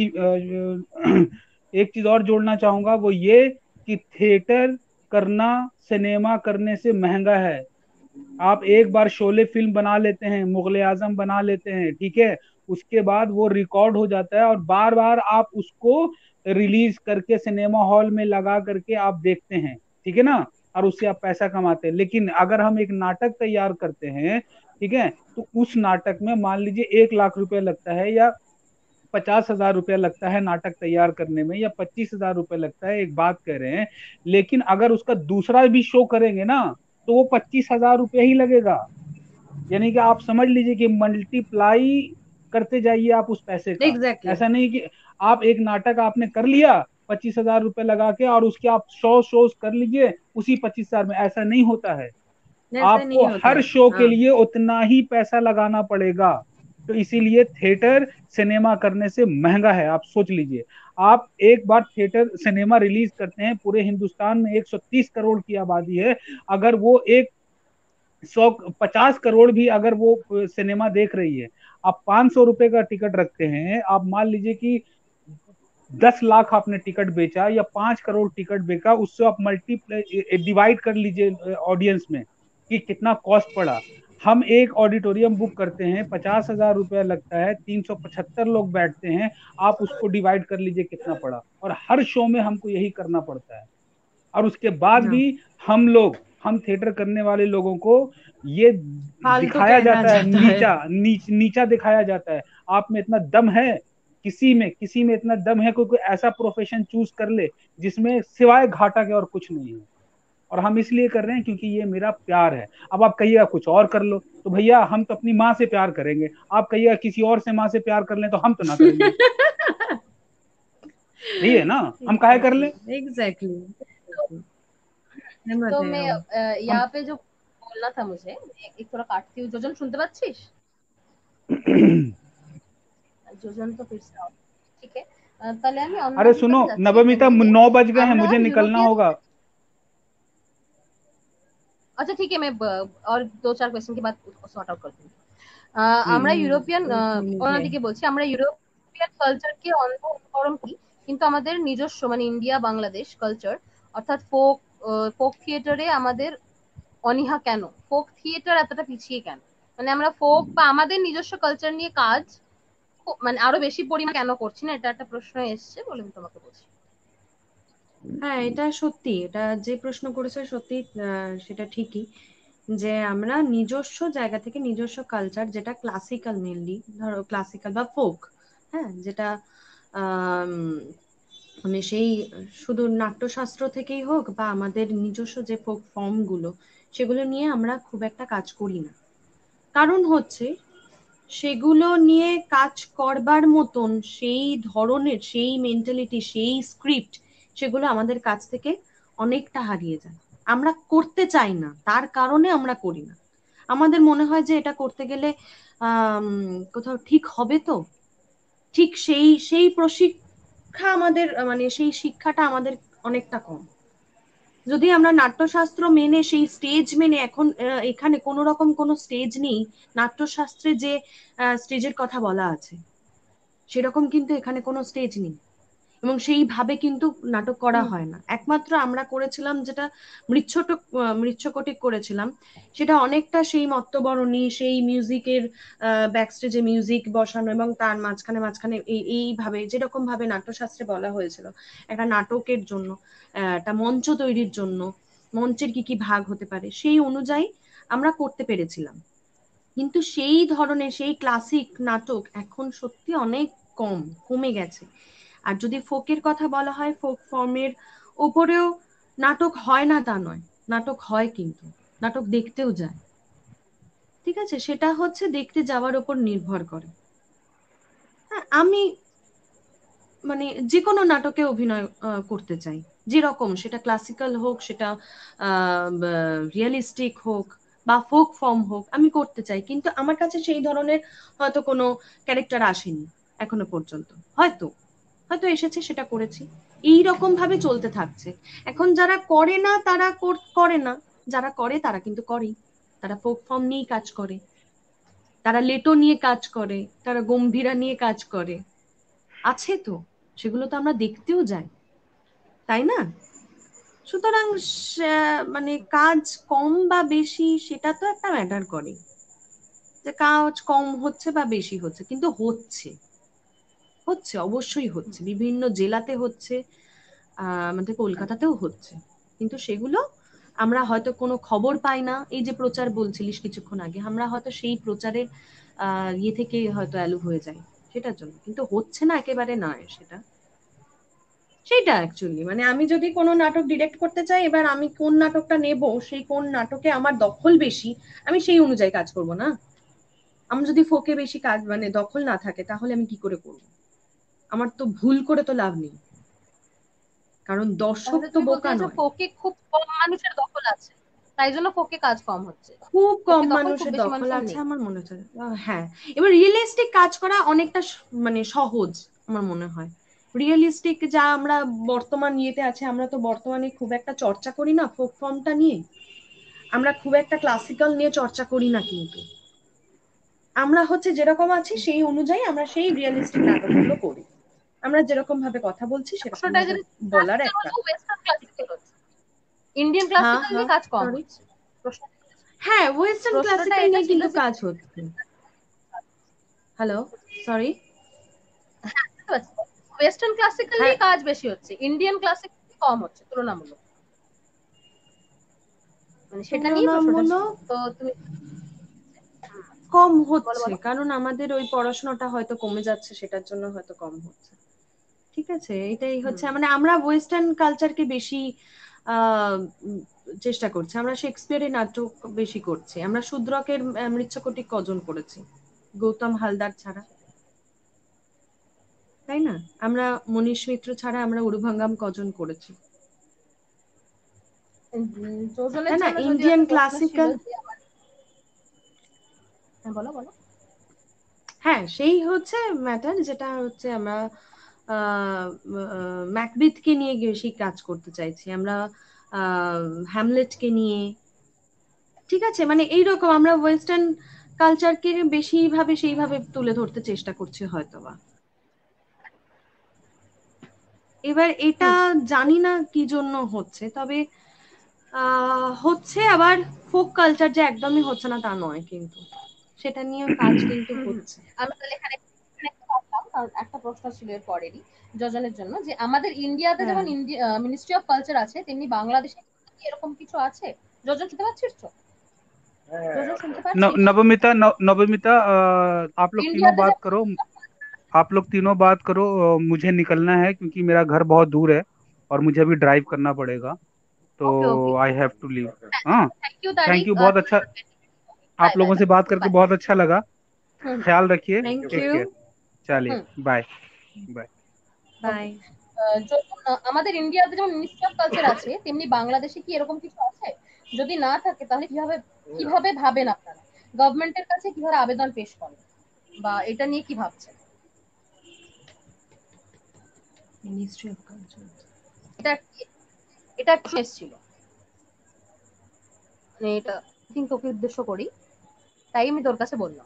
अ, एक चीज और जोड़ना चाहूंगा, वो ये कि थिएटर करना सिनेमा करने से महंगा है। आप एक बार शोले फिल्म बना लेते हैं, मुगले आजम बना लेते हैं, ठीक है, उसके बाद वो रिकॉर्ड हो जाता है और बार बार आप उसको रिलीज करके सिनेमा हॉल में लगा करके आप देखते हैं, ठीक है ना, और उससे आप पैसा कमाते हैं। लेकिन अगर हम एक नाटक तैयार करते हैं, ठीक है, तो उस नाटक में मान लीजिए एक लाख रुपए लगता है, या पचास हजार रुपया लगता है नाटक तैयार करने में, या पच्चीस हजार रुपया लगता है, एक बात कह रहे हैं, लेकिन अगर उसका दूसरा भी शो करेंगे ना, तो वो पच्चीस हजार रुपया ही लगेगा। यानी कि आप समझ लीजिए कि मल्टीप्लाई करते जाइए आप उस पैसे का। एग्जैक्टली। ऐसा नहीं कि आप एक नाटक आपने कर लिया पच्चीस हजार रुपये लगा के और उसके आप सौ शोज कर लीजिए उसी पच्चीस हजार में, ऐसा नहीं होता है। ऐसे आपको नहीं होता हर है। शो के हाँ लिए उतना ही पैसा लगाना पड़ेगा। तो इसीलिए थिएटर सिनेमा करने से महंगा है, आप सोच लीजिए। आप एक बार थिएटर सिनेमा रिलीज करते हैं, पूरे हिंदुस्तान में एक सौ तीस करोड़ की आबादी है, अगर वो एक सौ पचास करोड़ भी अगर वो सिनेमा देख रही है, आप पांच सौ रुपए का टिकट रखते हैं, आप मान लीजिए कि दस लाख आपने टिकट बेचा या पांच करोड़ टिकट बेचा, उससे आप मल्टीप्लाई डिवाइड कर लीजिए ऑडियंस में कि कितना कॉस्ट पड़ा। हम एक ऑडिटोरियम बुक करते हैं, पचास हजार रुपया लगता है, तीन सौ पचहत्तर लोग बैठते हैं, आप उसको डिवाइड कर लीजिए कितना पड़ा। और हर शो में हमको यही करना पड़ता है, और उसके बाद हाँ, भी हम लोग हम थिएटर करने वाले लोगों को ये फालतू दिखाया कहना जाता है, जाता है। नीचा नीच नीचा दिखाया जाता है। आप में इतना दम है, किसी में किसी में इतना दम है, कोई कोई ऐसा प्रोफेशन चूज कर ले जिसमें सिवाय घाटा के और कुछ नहीं है, और हम इसलिए कर रहे हैं क्योंकि ये मेरा प्यार है। अब आप कहिएगा कुछ और कर लो, तो भैया हम तो अपनी माँ से प्यार करेंगे, आप कहिएगा किसी और से माँ से प्यार कर लें, तो हम तो ना करेंगे। सही है ना, हम काहे कर एग्जैक्टली लें? एग्जैक्टली। तो सहमत है मैं हम। अ, हम यहाँ पे जो बोलना था मुझे, एक, एक थोड़ा काटती हूँ। जोजन सुनते पाচ্ছিস? जोजन तो फिर से out। ठीक है, अ, তাহলে আমি অন্য अरे सुनो দিকে যাচ্ছি এটা नवमिता, নিয়ে। नौ बज गए हैं, আমরা मुझे निकलना यूरोपियन, होगा। अच्छा ठीक है, मैं ब- और दो चार क्वेश्चन के बाद सॉर्ट आउट कर दूंगी। আহ, हम्म। আমরা ইউরোপিয়ান हम्म, एक मिनट है। অন্যদিকে বলছি, আমরা ইউরোপিয়ান কালচারকে অন্ধ অনুকরণ করি, কিন্তু আমাদের নিজস্ব মানে ইন্ডিয়া বাংলাদেশ কালচার অর্থাৎ ফোক ফোক থিয়েটারে আমাদের অনীহা কেন? ফোক থিয়েটার এতটা পিছিয়ে কেন? মানে আমরা ফোক বা আমাদের নিজস্ব কালচার নিয়ে কাজ খুব- মানে আরো বেশি পরিমাণ কেন করছি না, এটা একটা প্রশ্ন এসছে বলে আমি তোমাকে বলছি। হ্যাঁ, এটা সত্যি, এটা যে প্রশ্ন করেছে সত্যি, আহ, সেটা ঠিকই যে আমরা নিজস্ব জায়গা থেকে নিজস্ব কালচার, যেটা ক্লাসিক্যাল, মেনলি ধরো ক্লাসিক্যাল বা ফোক, হ্যাঁ, যেটা আম, মানে সেই শুধু নাট্যশাস্ত্র থেকেই হোক বা আমাদের নিজস্ব যে ফোক ফর্ম গুলো, সেগুলো নিয়ে আমরা খুব একটা কাজ করি না। কারণ হচ্ছে সেগুলো নিয়ে কাজ করবার মতন সেই ধরনের, সেই মেন্টালিটি, সেই স্ক্রিপ্ট, সেগুলো আমাদের কাছ থেকে অনেকটা হারিয়ে যায়। আমরা করতে চাই না, তার কারণে আমরা করি না। আমাদের মনে হয় যে এটা করতে গেলে আহ কোথাও ঠিক হবে, তো ঠিক সেই সেই প্রশিক্ষা আমাদের মানে সেই শিক্ষাটা আমাদের অনেকটা কম। যদি আমরা নাট্যশাস্ত্র মেনে সেই স্টেজ মেনে, এখন এখানে কোনো রকম কোনো স্টেজ নেই নাট্যশাস্ত্রে যে স্টেজের কথা বলা আছে, সেরকম কিন্তু এখানে কোনো স্টেজ নেই, এবং সেইভাবে কিন্তু নাটক করা হয় না। একমাত্র আমরা করেছিলাম যেটা মৃচ্ছটক মৃচ্ছকটিক করেছিলাম, সেটা অনেকটা সেই মত্তবরণী, সেই মিউজিকের ব্যাকস্টেজে মিউজিক বসানো এবং তার মাঝখানে মাঝখানে এই এইভাবে যেরকম ভাবে নাট্যশাস্ত্রে বলা হয়েছিল একটা নাটকের জন্য, একটা মঞ্চ তৈরির জন্য মঞ্চের কি কি ভাগ হতে পারে সেই অনুযায়ী আমরা করতে পেরেছিলাম। কিন্তু সেই ধরনের সেই ক্লাসিক নাটক এখন সত্যি অনেক কম, কমে গেছে। আর যদি ফোকের কথা বলা হয়, ফোক ফর্মের উপরেও নাটক হয় না তা নয়, নাটক হয়, কিন্তু নাটক দেখতেও যায়। ঠিক আছে, সেটা হচ্ছে দেখতে যাওয়ার উপর নির্ভর করে। হ্যাঁ, আমি মানে যে কোনো নাটকে অভিনয় করতে চাই, যেরকম সেটা ক্লাসিক্যাল হোক, সেটা রিয়েলিস্টিক হোক বা ফোক ফর্ম হোক, আমি করতে চাই। কিন্তু আমার কাছে সেই ধরনের হয়তো কোনো ক্যারেক্টার আসেনি এখনো পর্যন্ত, হয়তো হয়তো এসেছে, সেটা করেছি, এই রকম ভাবে চলতে থাকছে। এখন যারা করে না তারা করে না, যারা করে তারা কিন্তু করেই, তারা ফোক ফর্ম নিয়েই কাজ করে, তারা লেটো নিয়ে কাজ করে, তারা গম্ভীরা নিয়ে কাজ করে, আছে তো, সেগুলো তো আমরা দেখতেও যাই, তাই না? সুতরাং মানে কাজ কম বা বেশি সেটা তো একটা ম্যাটার করে, যে কাজ কম হচ্ছে বা বেশি হচ্ছে, কিন্তু হচ্ছে হচ্ছে অবশ্যই হচ্ছে, বিভিন্ন জেলাতে হচ্ছে, আহ আমাদের কলকাতাতেও হচ্ছে, কিন্তু সেগুলো আমরা হয়তো কোনো খবর পাই না। এই যে প্রচার বলছিলিস কিছুক্ষণ আগে, আমরা হয়তো সেই প্রচারের আহ ইয়ে থেকে হয়তো অ্যালু হয়ে যাই সেটার জন্য, কিন্তু হচ্ছে না একেবারে নয় সেটা। সেইটা অ্যাকচুয়ালি মানে আমি যদি কোনো নাটক ডিরেক্ট করতে চাই, এবার আমি কোন নাটকটা নেব, সেই কোন নাটকে আমার দখল বেশি, আমি সেই অনুযায়ী কাজ করব না। আমার যদি ফোকে বেশি কাজ মানে দখল না থাকে, তাহলে আমি কি করে করব? আমার তো ভুল করে তো লাভ নেই, কারণ দর্শক তো বোকা নয়। ফোকে খুব কম মানুষের দখল আছে, তাই জন্য ফোকে কাজ কম হচ্ছে, খুব কম মানুষের দখল আছে আমার মনে হয়। হ্যাঁ, এবার রিয়েলিস্টিক কাজ করা অনেকটা মানে সহজ আমার মনে হয়। রিয়েলিস্টিক যা আমরা বর্তমান ইয়েতে আছে, আমরা তো বর্তমানে খুব একটা চর্চা করি না ফোক ফর্মটা নিয়ে, আমরা খুব একটা ক্লাসিক্যাল নিয়ে চর্চা করি না, কিন্তু আমরা হচ্ছে যেরকম আছি সেই অনুযায়ী আমরা সেই রিয়েলিস্টিক নাটকগুলো করি। আমরা যেরকম ভাবে কথা বলছি সেরকম ভাবে বলার একটা ইন্ডিয়ান ক্লাসিক্যাল নিয়ে কাজ কম হচ্ছে। হ্যাঁ, ওয়েস্টার্ন ক্লাসিক্যাল নিয়ে কিন্তু কাজ হচ্ছে। হ্যালো, সরি, ওয়েস্টার্ন ক্লাসিক্যাল নিয়ে কাজ বেশি হচ্ছে, ইন্ডিয়ান ক্লাসিক্যাল কম হচ্ছে তুলনামূলক, মানে সেটা নিয়ে প্রশ্নটা তো তুমি কম হচ্ছে কারণ আমাদের ওই পড়াশোনাটা হয়তো কমে যাচ্ছে, সেটার জন্য হয়তো কম হচ্ছে। ঠিক আছে, এটাই হচ্ছে মানে আমরা ওয়েস্টার্ন কালচারকে বেশি আহ চেষ্টা করছি, আমরা শেক্সপিয়ারের নাটক বেশি করছি, আমরা শূদ্রকের মৃচ্ছকটিক কজন করেছি গৌতম হালদার ছাড়া, তাই না? আমরা মনীষ মিত্র ছাড়া আমরা উরুভাঙ্গাম কজন করেছি, তাই না? ইন্ডিয়ান ক্লাসিক্যাল, বলো বলো। হ্যাঁ, সেই হচ্ছে ম্যাটার, যেটা হচ্ছে আমরা ম্যাকবেথকে নিয়ে বেশি কাজ করতে চাইছি, আমরা হ্যামলেটকে নিয়ে। ঠিক আছে, মানে এইরকম আমরা ওয়েস্টার্ন কালচারকে বেশি ভাবে সেইভাবে তুলে ধরতে চেষ্টা করছি হয়তোবা। এবার এটা জানি না কি জন্য হচ্ছে, তবে আহ হচ্ছে। আবার ফোক কালচার যে একদমই হচ্ছে না তা নয়, কিন্তু সেটা নিয়ে কাজ কিন্তু হচ্ছে। আমি তাহলে এখানে একটা প্রশ্ন ছিল এর পরেরই যোজনের জন্য, যে আমাদের ইন্ডিয়াতে যেমন মিনিস্ট্রি অফ কালচার আছে, তেমনি বাংলাদেশে এরকম কিছু আছে? যোজন শুনতে পাচ্ছিস তো? नवमिता नवमिता आप लोग तीनों बात करो, आप लोग तीनों बात करो, मुझे निकलना है क्योंकि मेरा घर बहुत दूर है और मुझे अभी ड्राइव करना पड़ेगा, तो आई हैव टू लीव। हाँ, थैंक यू, बहुत अच्छा, आप लोगों से बात करके बहुत अच्छा लगा, ख्याल रखिए, टेक केयर, चलिए, बाय बाय बाय। আমাদের ইন্ডিয়াতে যেমন মিনিস্ট্রি অফ কালচার আছে, তেমনি বাংলাদেশে কি এরকম কিছু আছে? যদি না থাকে তাহলে কিভাবে কিভাবে ভাবেন আপনারা গভর্নমেন্টের কাছে কিভাবে আবেদন পেশ করেন, বা এটা নিয়ে কি ভাবছেন? মিনিস্ট্রি অফ কালচার এটা এটা একটু এসেছিল, মানে এটা থিঙ্ক তোকে উদ্দেশ্য করি, তাই আমি তোর কাছে বললাম।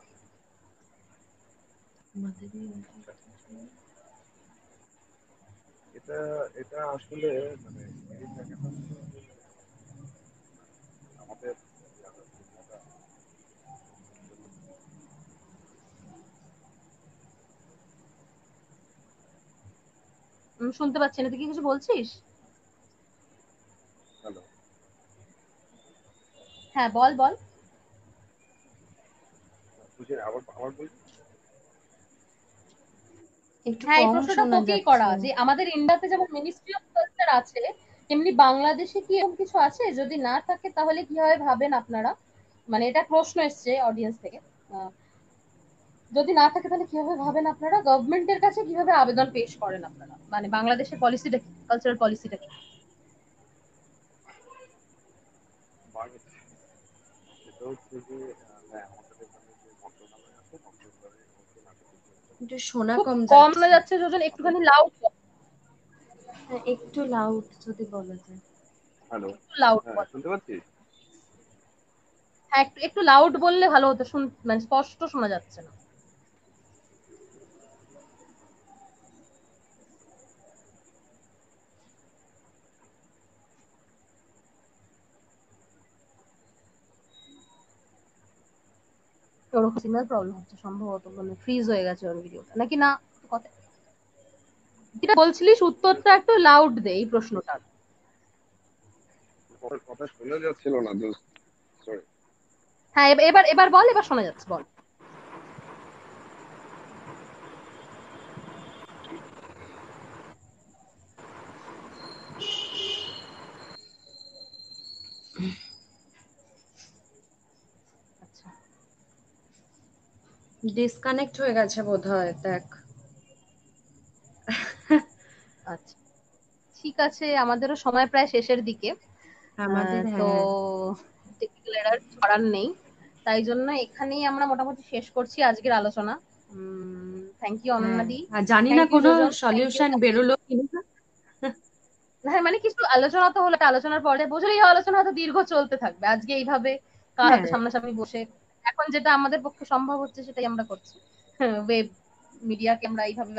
এটা এটা আসলে মানে এই জায়গাটা হচ্ছে যে আমাদের দুনিয়াটা শুনতে পাচ্ছি না, তুই কি কিছু বলছিস? হ্যালো, হ্যাঁ বল বল। বুঝি আবার আবার বলছি। একটু হ্যাঁ, এই কম প্রশ্নটা শোনা তোকেই করা, যাচ্ছে। যে আমাদের ইন্ডিয়াতে যেমন মিনিস্ট্রি অফ কালচার আছে, তেমনি বাংলাদেশে কি এরকম কিছু আছে? যদি না থাকে তাহলে কিভাবে ভাবেন আপনারা? মানে এটা প্রশ্ন এসছে অডিয়েন্স থেকে। যদি না থাকে তাহলে কিভাবে ভাবেন আপনারা গভর্নমেন্টের কাছে কিভাবে আবেদন পেশ করেন আপনারা? মানে বাংলাদেশের পলিসিটা কি, কালচারাল পলিসিটা কি? সেটা হচ্ছে যে হ্যাঁ, আমাদের এখানে যে মন্ত্রণালয় আছে, মন্ত্রণালয়ের মধ্যে নাটক একটু শোনা খুব কম কম শোনা যাচ্ছে। যাচ্ছে যোজন, একটুখানি লাউড। হ্যাঁ, একটু লাউড যদি বলা যায়। হ্যালো, একটু লাউড হ্যাঁ বল। শুনতে পাচ্ছিস? হ্যাঁ, একটু একটু লাউড বললে ভালো হতো, শুন মানে স্পষ্ট শোনা যাচ্ছে না। ওর সিগন্যাল প্রবলেম হচ্ছে সম্ভবত, মানে ফ্রিজ হয়ে গেছে ওর ভিডিওটা, নাকি না? কথা যেটা বলছিলিস উত্তরটা একটু লাউড দে এই প্রশ্নটার। কথা শোনা যাচ্ছিল না দোস্ত, সরি। হ্যাঁ, এবার এবার বল, এবার শোনা যাচ্ছে, বল। ডিসকানেক্ট হয়ে গেছে বোধহয়, দেখ। আচ্ছা ঠিক আছে, আমাদেরও সময় প্রায় শেষের দিকে। আমাদের তো হ্যাঁ টেকনিক্যাল এরার করার নেই, তাই জন্য এখানেই আমরা মোটামুটি শেষ করছি আজকের আলোচনা। থ্যাংক ইউ অনন্যা দি, আর জানি না থ্যাংক ইউ কোনো যোজন, থ্যাংক ইউ। সলিউশন বেরোলো কিনা। হ্যাঁ মানে কিছু আলোচনা তো হলো, আলোচনার পরে বোঝালি এই আলোচনা হয়তো দীর্ঘ চলতে থাকবে। আজকে এইভাবে কার হ্যাঁ হাতে সামনাসামনি বসে এখন যেটা আমাদের পক্ষে সম্ভব হচ্ছে সেটাই আমরা করছি, ওয়েব মিডিয়াকে আমরা এইভাবে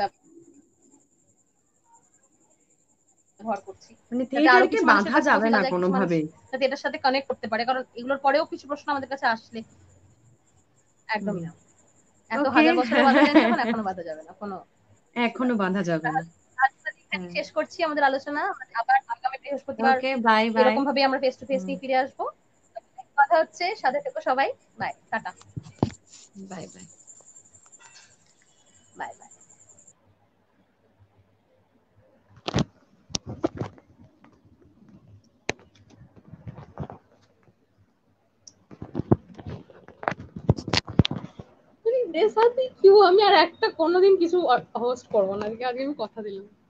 ব্যবহার করছি, মানে যাতে আরো থিয়েটারকে কিছু মানুষের বাঁধা কাছে যাবে পৌঁছে না দেওয়া যায়, কিছু মানুষ কোনোভাবেই। যাতে এটার সাথে কানেক্ট করতে পারে, কারণ এগুলোর পরেও কিছু প্রশ্ন আমাদের কাছে আসলে একদমই না, এত ওকে, হাজার বছরে বাধা যায়নি যখন এখনো বাধা যাবে না, কোনো এখনো বাঁধা যাবে না। এখানে শেষ করছি আমাদের আলোচনা। আবার আগামী বৃহস্পতিবার ওকে, বাই বাই। এরকম ভাবে আমরা ফেস টু ফেস নিয়ে ফিরে আসবো। কথা হচ্ছে, সাথে থেকো সবাই। Bye, tata, bye bye. Bye bye. আমি আর একটা কোনোদিন কিছু হোস্ট করবো না, আজকে আমি কথা দিলাম।